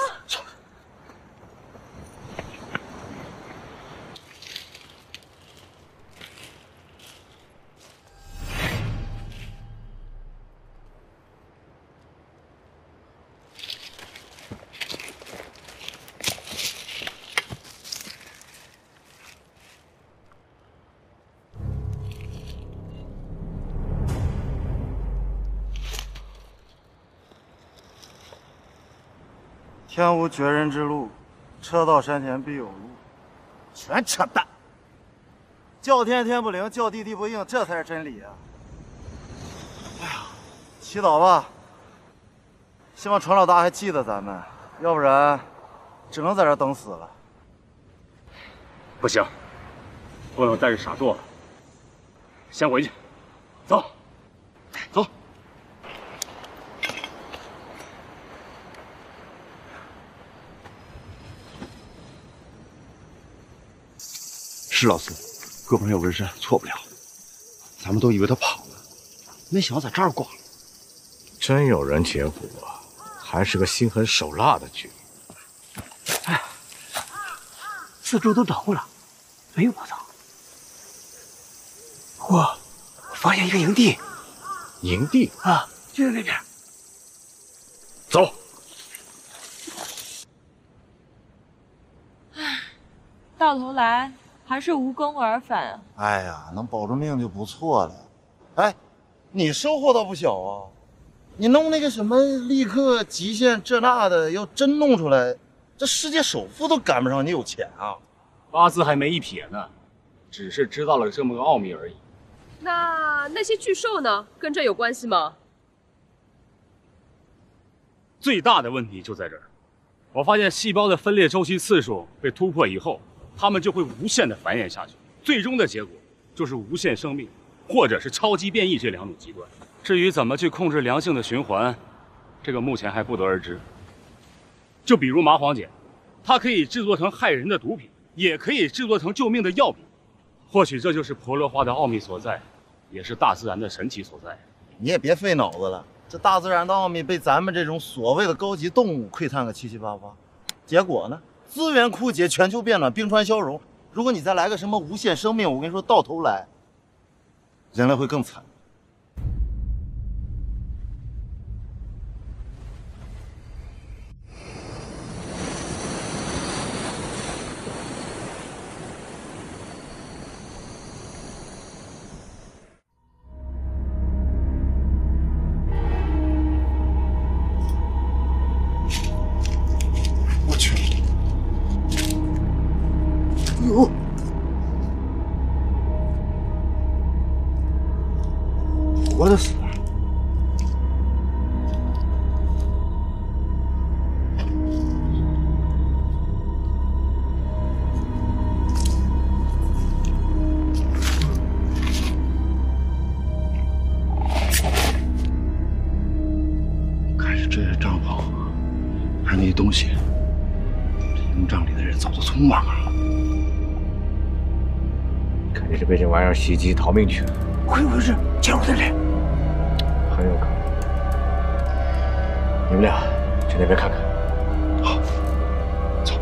Speaker 3: 天无绝人之路，车到山前必有路，全扯淡！叫天天不灵，叫地地不应，这才是真理啊！哎呀，祈祷吧，希望船老大还记得咱们，要不然只能在这等死了。
Speaker 1: 不行，不能在这傻坐了，先回去。走，走。
Speaker 6: 是老四，胳膊上有纹身，错不了。咱们都以为他跑了，没想到在这儿挂了。
Speaker 2: 真有人劫府啊，还是个心狠手辣的局。
Speaker 9: 哎，四周都找过了，没有宝藏。我我发现一个营地。
Speaker 2: 营地
Speaker 9: 啊，就在那边。
Speaker 1: 走。
Speaker 4: 唉，到头来还是无功而返啊！
Speaker 3: 哎呀，能保住命就不错了。哎，你收获倒不小啊！你弄那个什么立刻极限这那的，要真弄出来，这世界首富都赶不上你有钱啊！
Speaker 1: 八字还没一撇呢，只是知道了这么个奥秘而已。
Speaker 8: 那那些巨兽呢？跟这有关系吗？
Speaker 1: 最大的问题就在这儿，我发现细胞的分裂周期次数被突破以后，它们就会无限的繁衍下去，最终的结果就是无限生命，或者是超级变异这两种极端。至于怎么去控制良性的循环，这个目前还不得而知。就比如麻黄碱，它可以制作成害人的毒品，也可以制作成救命的药品。或许这就是婆罗花的奥秘所在，也是大自然的神奇所在。
Speaker 3: 你也别费脑子了，这大自然的奥秘被咱们这种所谓的高级动物窥探个七七八八，结果呢，资源枯竭，全球变暖，冰川消融。如果你再来个什么无限生命，我跟你说，到头来，人类会更惨。
Speaker 6: 我去！哟！活的死的。看是这些帐篷，还有那些东西，这营帐里的人走得匆忙啊！
Speaker 2: 肯定是被这玩意儿袭击逃命去了。
Speaker 9: 会不会是介入的人？
Speaker 2: 很有可能。你们俩去那边看看。
Speaker 6: 好，走。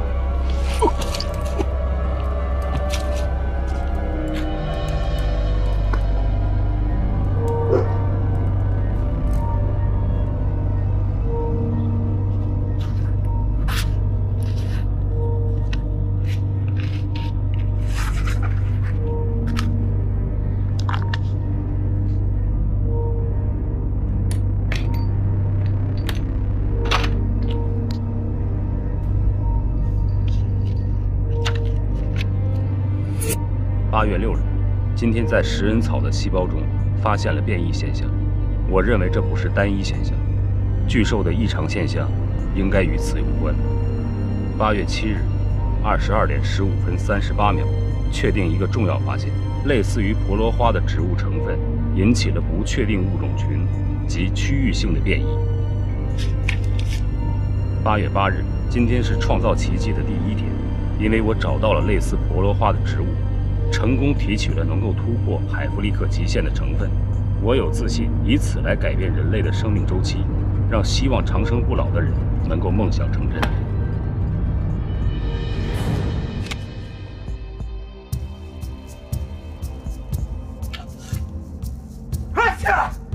Speaker 1: 八月六日，今天在食人草的细胞中发现了变异现象，我认为这不是单一现象，巨兽的异常现象应该与此有关。八月七日，二十二点十五分三十八秒，确定一个重要发现，类似于婆罗花的植物成分引起了不确定物种群及区域性的变异。八月八日，今天是创造奇迹的第一天，因为我找到了类似婆罗花的植物。成功提取了能够突破海弗利克极限的成分，我有自信以此来改变人类的生命周期，让希望长生不老的人能够梦想成真。
Speaker 9: 快去！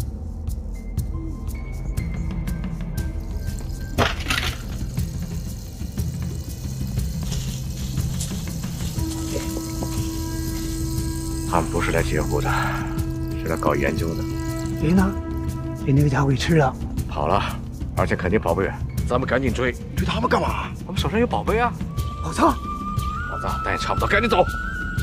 Speaker 2: 他们不是来截胡的，是来搞研究的。
Speaker 9: 人呢？被那个家伙给吃了。
Speaker 2: 跑了，而且肯定跑不远。咱们赶紧追，
Speaker 6: 追他们干嘛？
Speaker 2: 我们手上有宝贝啊！
Speaker 9: 宝藏，
Speaker 2: 宝藏，但也差不多，赶紧走。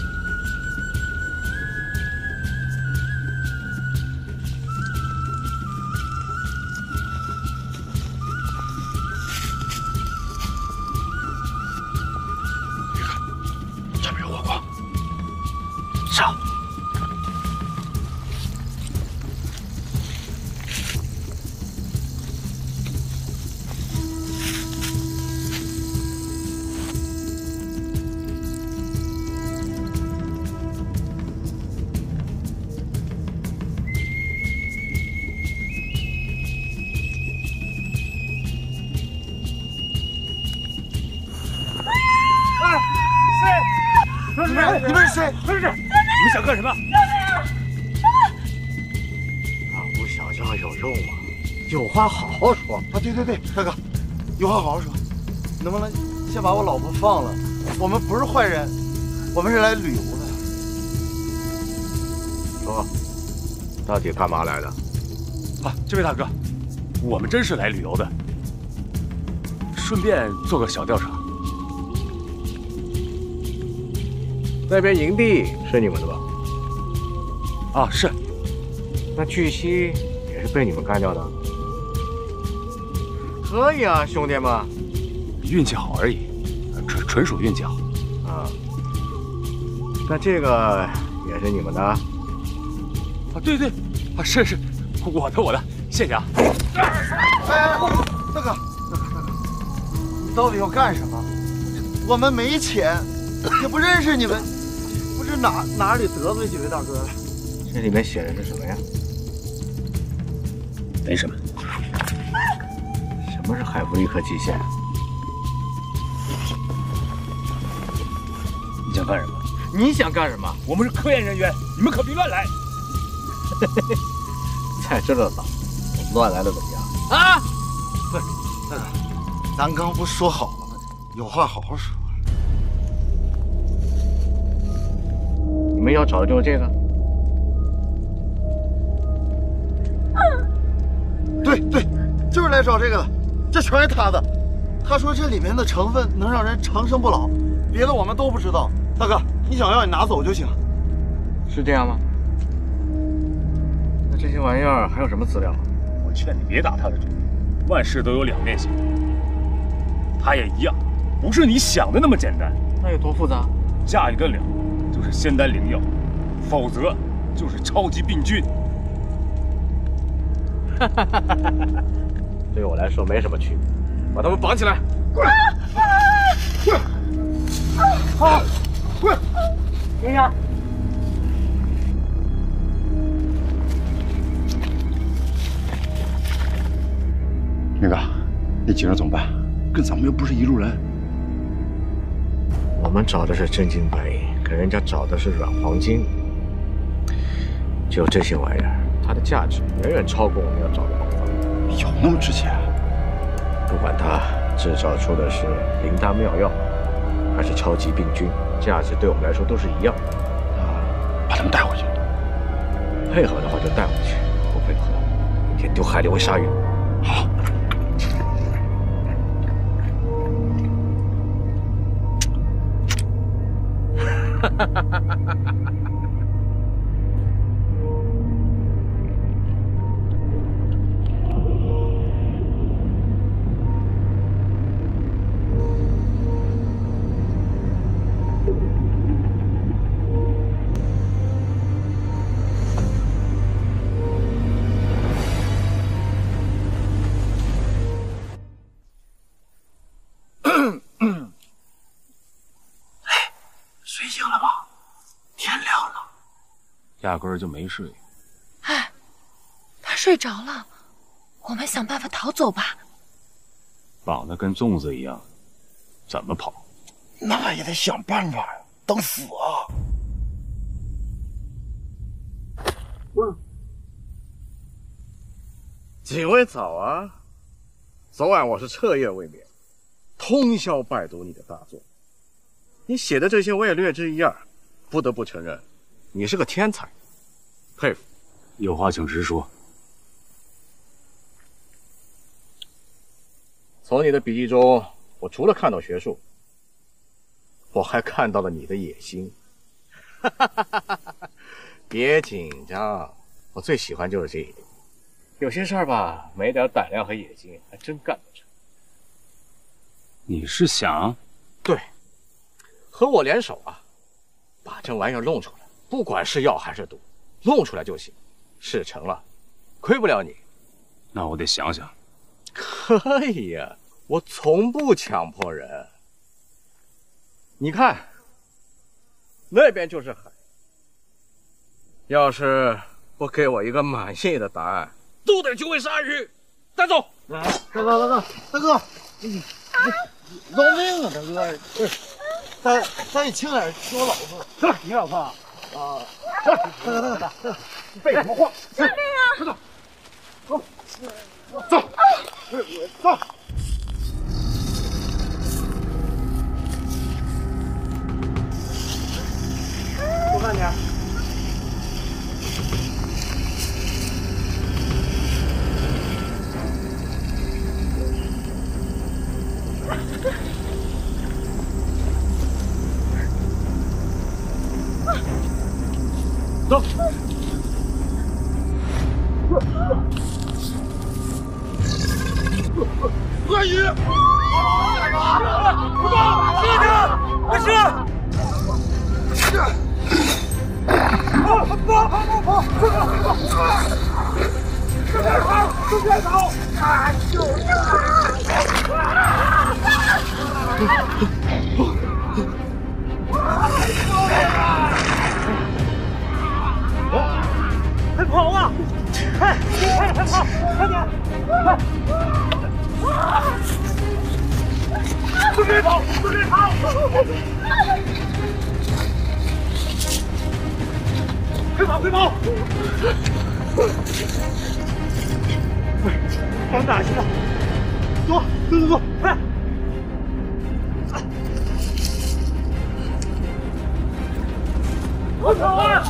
Speaker 6: 别看，这边有火光。
Speaker 9: 上。
Speaker 3: 你们你们是谁？
Speaker 1: 不是，你们想干什么？
Speaker 2: 大呼小叫有用吗？有话好好说
Speaker 3: 啊！对对对，大哥，有话好好说，能不能先把我老婆放了？我们不是坏人，我们是来旅游的。
Speaker 2: 说，到底干嘛来的？
Speaker 1: 啊，这位大哥，我们真是来旅游的，顺便做个小调查。
Speaker 2: 那边营地是你们的吧？
Speaker 1: 啊，是。
Speaker 2: 那巨蜥也是被你们干掉的？可以啊，兄弟们。
Speaker 1: 运气好而已，纯纯属运气好。
Speaker 2: 啊。那这个也是你们的？啊，
Speaker 1: 对对，啊是是，我的我的，谢谢啊。
Speaker 3: 哎，大哥，大哥，大哥，你到底要干什么？我们没钱，也不认识你们。不知哪哪里得罪几位大哥了？
Speaker 2: 这里面写的是什么呀？
Speaker 1: 没什么。
Speaker 2: 什么是海弗利克极限？
Speaker 1: 你想干什么？
Speaker 2: 你想干什么？
Speaker 1: 我们是科研人员，你们可别乱来。
Speaker 2: 在这儿早，我们乱来了怎么样？
Speaker 3: 啊！不是，大哥，咱刚不说好了吗？有话好好说。
Speaker 2: 你们要找的就是这个？
Speaker 3: 对对，就是来找这个的，这全是他的。他说这里面的成分能让人长生不老，别的我们都不知道。大哥，你想要你拿走就行。
Speaker 2: 是这样吗？那这些玩意儿还有什么资料？
Speaker 1: 我劝你别打他的主意，万事都有两面性。他也一样，不是你想的那么简单。
Speaker 2: 那有多复杂？
Speaker 1: 驾驭得了，就是仙丹灵药，否则就是超级病菌。
Speaker 2: 对我来说没什么区别，把他们绑起来。
Speaker 3: 过来！过来！好，过来！
Speaker 9: 营长，
Speaker 6: 明哥，那景儿怎么办？跟咱们又不是一路人。
Speaker 2: 我们找的是真金白银，可人家找的是软黄金。就这些玩意儿，它的价值远远超过我们要找的宝藏。
Speaker 6: 有那么值钱？
Speaker 2: 不管它制造出的是灵丹妙药，还是超级病菌，价值对我们来说都是一样的。
Speaker 6: 那把他们带回去。
Speaker 2: 配合的话就带回去，不配合，明天丢海里喂鲨鱼。
Speaker 6: 好。
Speaker 2: 哈哈哈哈哈哈！
Speaker 6: 睡醒了吗？天亮了。
Speaker 1: 压根儿就没睡。
Speaker 4: 哎，他睡着了，我们想办法逃走吧。
Speaker 1: 绑得跟粽子一样，怎么跑？
Speaker 6: 那也得想办法呀，等死啊！
Speaker 2: 嗯，几位早啊！昨晚我是彻夜未眠，通宵拜读你的大作。你写的这些我也略知一二，不得不承认，你是个天才，佩服。
Speaker 1: 有话请直说。
Speaker 2: 从你的笔记中，我除了看到学术，我还看到了你的野心。别紧张，我最喜欢就是这一点。有些事儿吧，没点胆量和野心，还真干不成。
Speaker 1: 你是想？
Speaker 2: 对。和我联手啊，把这玩意儿弄出来，不管是药还是毒，弄出来就行。事成了，亏不了你。
Speaker 1: 那我得想想。
Speaker 2: 可以呀，我从不强迫人。你看，那边就是海。要是不给我一个满意的答案，都得去喂鲨鱼。带走！
Speaker 3: 大哥，大哥，大哥，你饶命啊，大哥！咱咱也轻点，是我老婆。
Speaker 9: 是你老婆啊？
Speaker 3: 啊！大哥，大哥，大哥，
Speaker 9: 废什么话？
Speaker 3: 救命啊！走，走，走，走。多看点。
Speaker 9: 走。
Speaker 3: 鳄鱼！
Speaker 9: 不动！谢谢！没事。跑跑跑跑跑！快点跑！快点跑！快点跑！啊！救命啊！快跑啊！快，快快跑！快点！快！快点跑！快点跑！快跑！快跑！往哪去了？走走走走，快！我跑啊！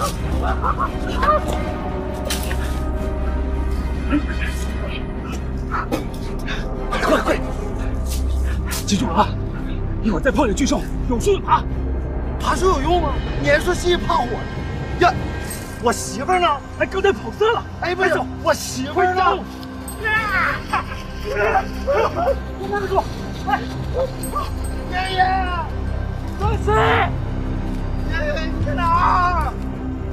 Speaker 9: 快快！记住了啊！一会儿再碰见巨兽，有树就爬。
Speaker 3: 爬树有用吗？你还说吸怕我呀？我媳妇呢？
Speaker 9: 哎，刚才跑散了。
Speaker 3: 哎，不是，我媳妇呢？
Speaker 9: 我慢着住！哎，
Speaker 3: 爷爷，
Speaker 9: 老四，
Speaker 3: 爷爷你在哪儿？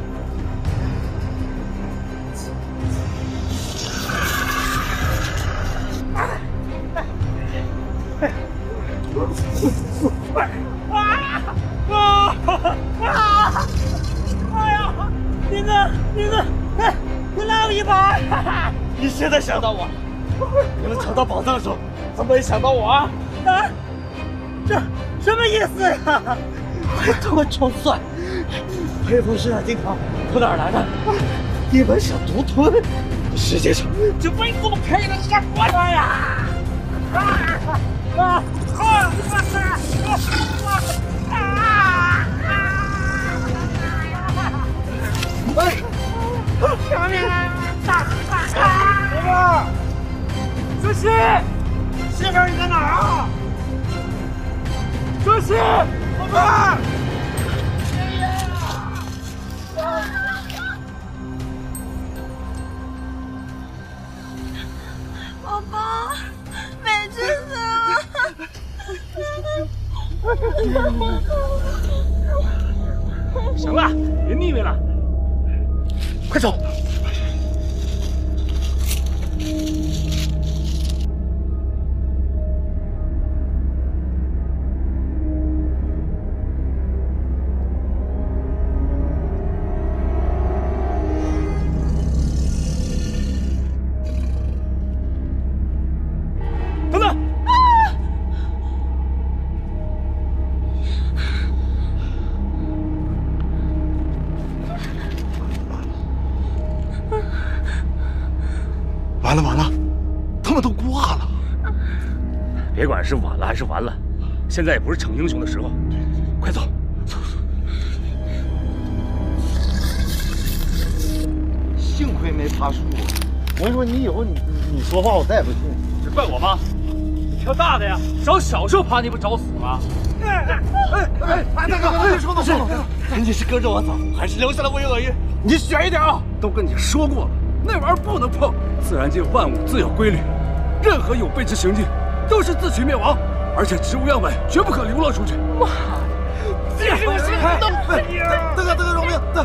Speaker 9: 啊啊啊！哎呀，林子，林子，哎，快拉我一把！
Speaker 3: 你现在想到我，
Speaker 9: 你们找到宝藏的时候，怎么没想到我啊？啊，这什么意思呀？快给我装蒜！黑风市的金条从哪儿来的？你们想独吞？世界上就没这么便宜的傻瓜了呀！啊啊啊！哎，救命啊！媳妇儿，舒淇，媳妇儿你在哪儿啊？舒淇，宝贝儿。
Speaker 10: 宝宝，美智死了！
Speaker 1: 行了，别腻歪了，快走！等等！
Speaker 6: 完了完了，他们都挂了。
Speaker 1: 别管是晚了还是完了，现在也不是逞英雄的时候，快走！走走。
Speaker 3: 幸亏没爬树，我跟你说，你以后你你说话我再也不信。
Speaker 1: 这怪我吗？你挑大的呀！找小时候爬你不找死吗？
Speaker 3: 哎哎哎！大哥，别说了，说了，你是跟着我走，还是留下来喂鳄鱼？你选一点啊！
Speaker 1: 都跟你说过了，那玩意儿不能碰。自然界万物自有规律，任何有悖之行径都是自取灭亡。而且植物样本绝不可流落出去。
Speaker 9: 妈，这是我心弄死你！
Speaker 3: 大哥，大哥，饶命！大。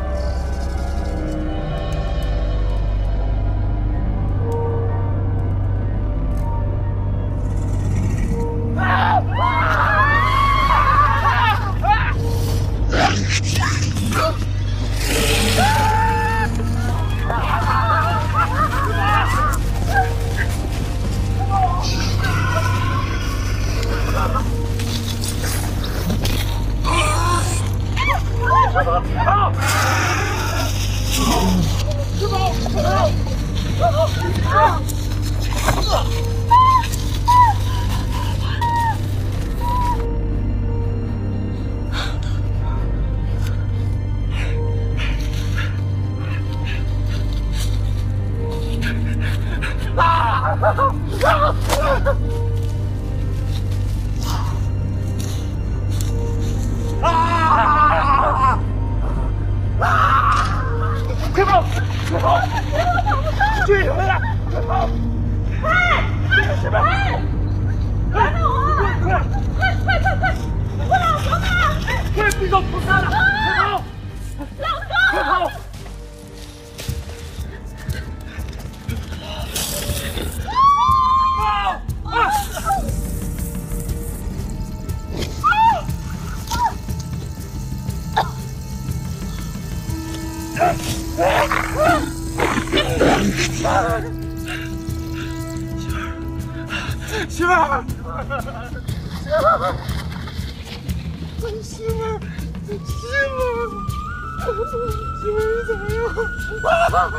Speaker 9: 快跑！快跑！追回来！快跑！
Speaker 10: 哎！
Speaker 9: 这边！
Speaker 10: 哎！饶了我！快快快快快！我老公呢？
Speaker 9: 快闭上菩萨了！快跑！
Speaker 10: 老公！
Speaker 9: 快跑！啊啊！媳妇儿，媳妇儿，媳妇儿，媳妇儿，媳妇儿，你咋样？啊，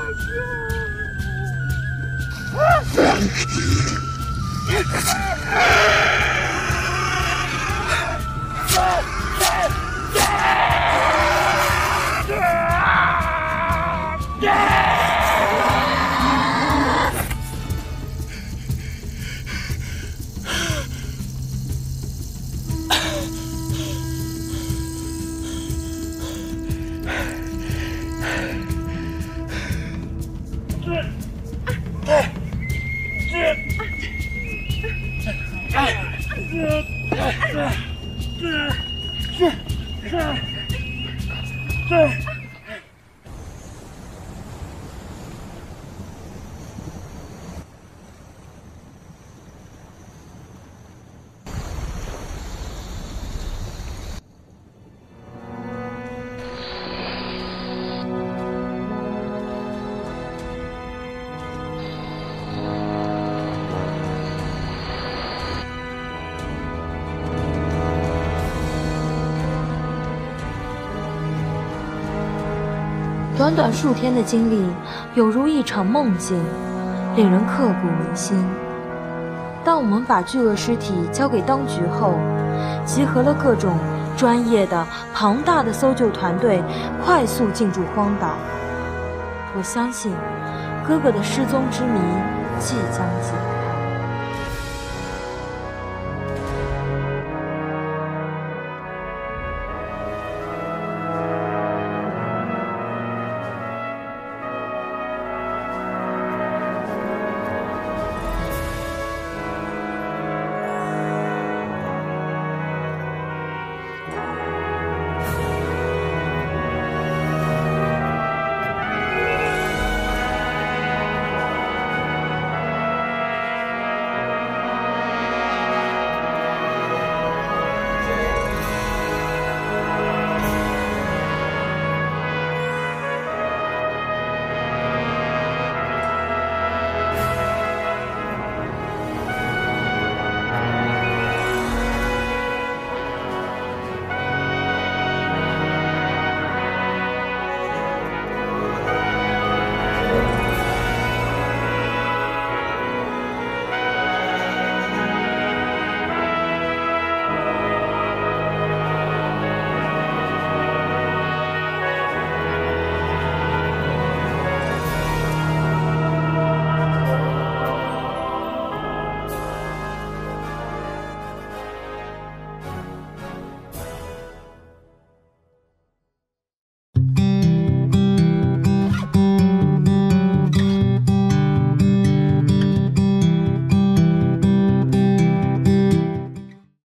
Speaker 4: 短短数天的经历，有如一场梦境，令人刻骨铭心。当我们把巨鳄尸体交给当局后，集合了各种专业的、庞大的搜救团队，快速进驻荒岛。我相信，哥哥的失踪之谜即将解。